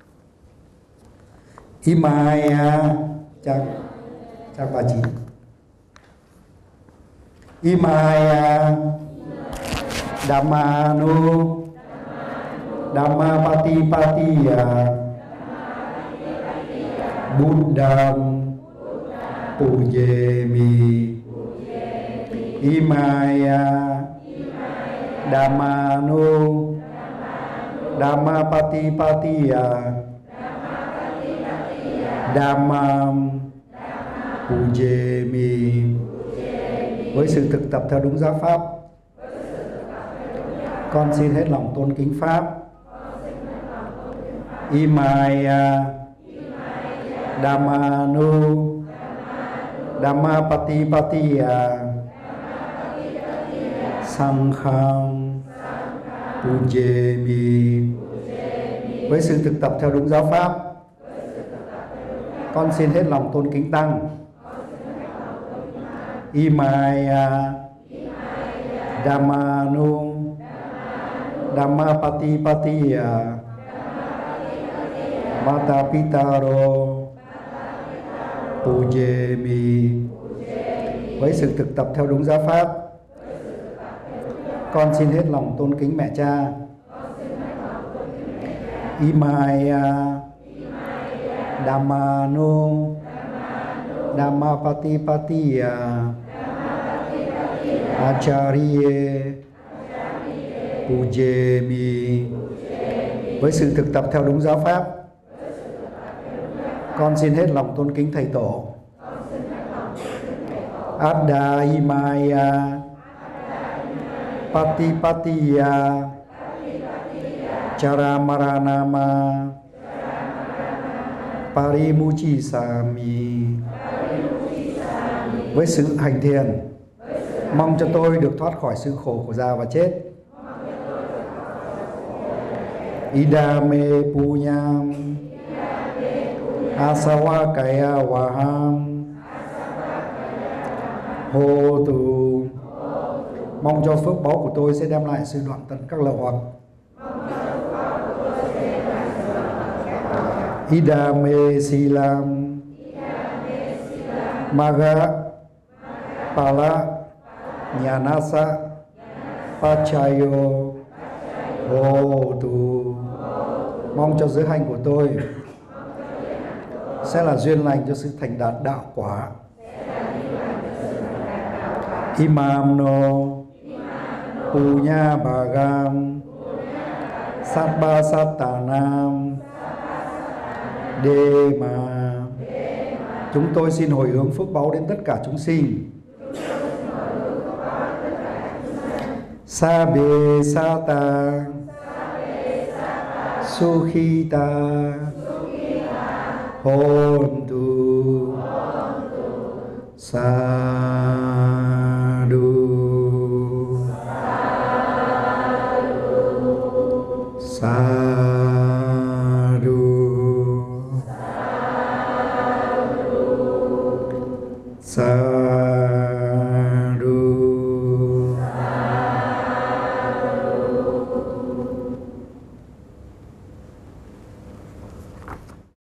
Imaya chắc chắc ba chín. Imaya Dhammanu Dhammapatipatiya Buddham Pujemi. Imaya Dhammanu Dhammapatipatiya Dhammam Pujemi. Với sự thực tập theo đúng giáo pháp, con xin hết lòng tôn kính pháp. Imaya Dhammanu Dhammapatipatiya Sangham Pujemi. Với sự thực tập theo đúng giáo pháp, con xin hết lòng tôn kính tăng. Imaya Dhammanu Dhammapatipatiya Mata Pitaro Pujemi. Với sự thực tập theo đúng giáo pháp, con xin hết lòng tôn kính mẹ cha. Imaya Dhammanu Dhammapatipatiya Acharya Pujemi. Với sự thực tập theo đúng giáo pháp, con xin hết lòng tôn kính thầy tổ. Adda Imaya Patipatiya Charamaranama Parimuchisami. Với sự hành thiền, mong cho tôi được thoát khỏi sự khổ của già và chết. Idame Punyam Asawa Kaya Waham Hô Tu. Mong cho phước báu của tôi sẽ đem lại sự đoạn tận các lậu hoặc. Idame Silam Maga Pala Nyanasa Pachayo Hô Tu. Mong cho giới hạnh của tôi sẽ là duyên lành cho sự thành đạt đạo quả. Imam no Punya Bhagam Sattva Sattanam Dema. Chúng tôi xin hồi hướng phước báu đến tất cả chúng sinh. Sabe Sata Sukhita Hontu Sa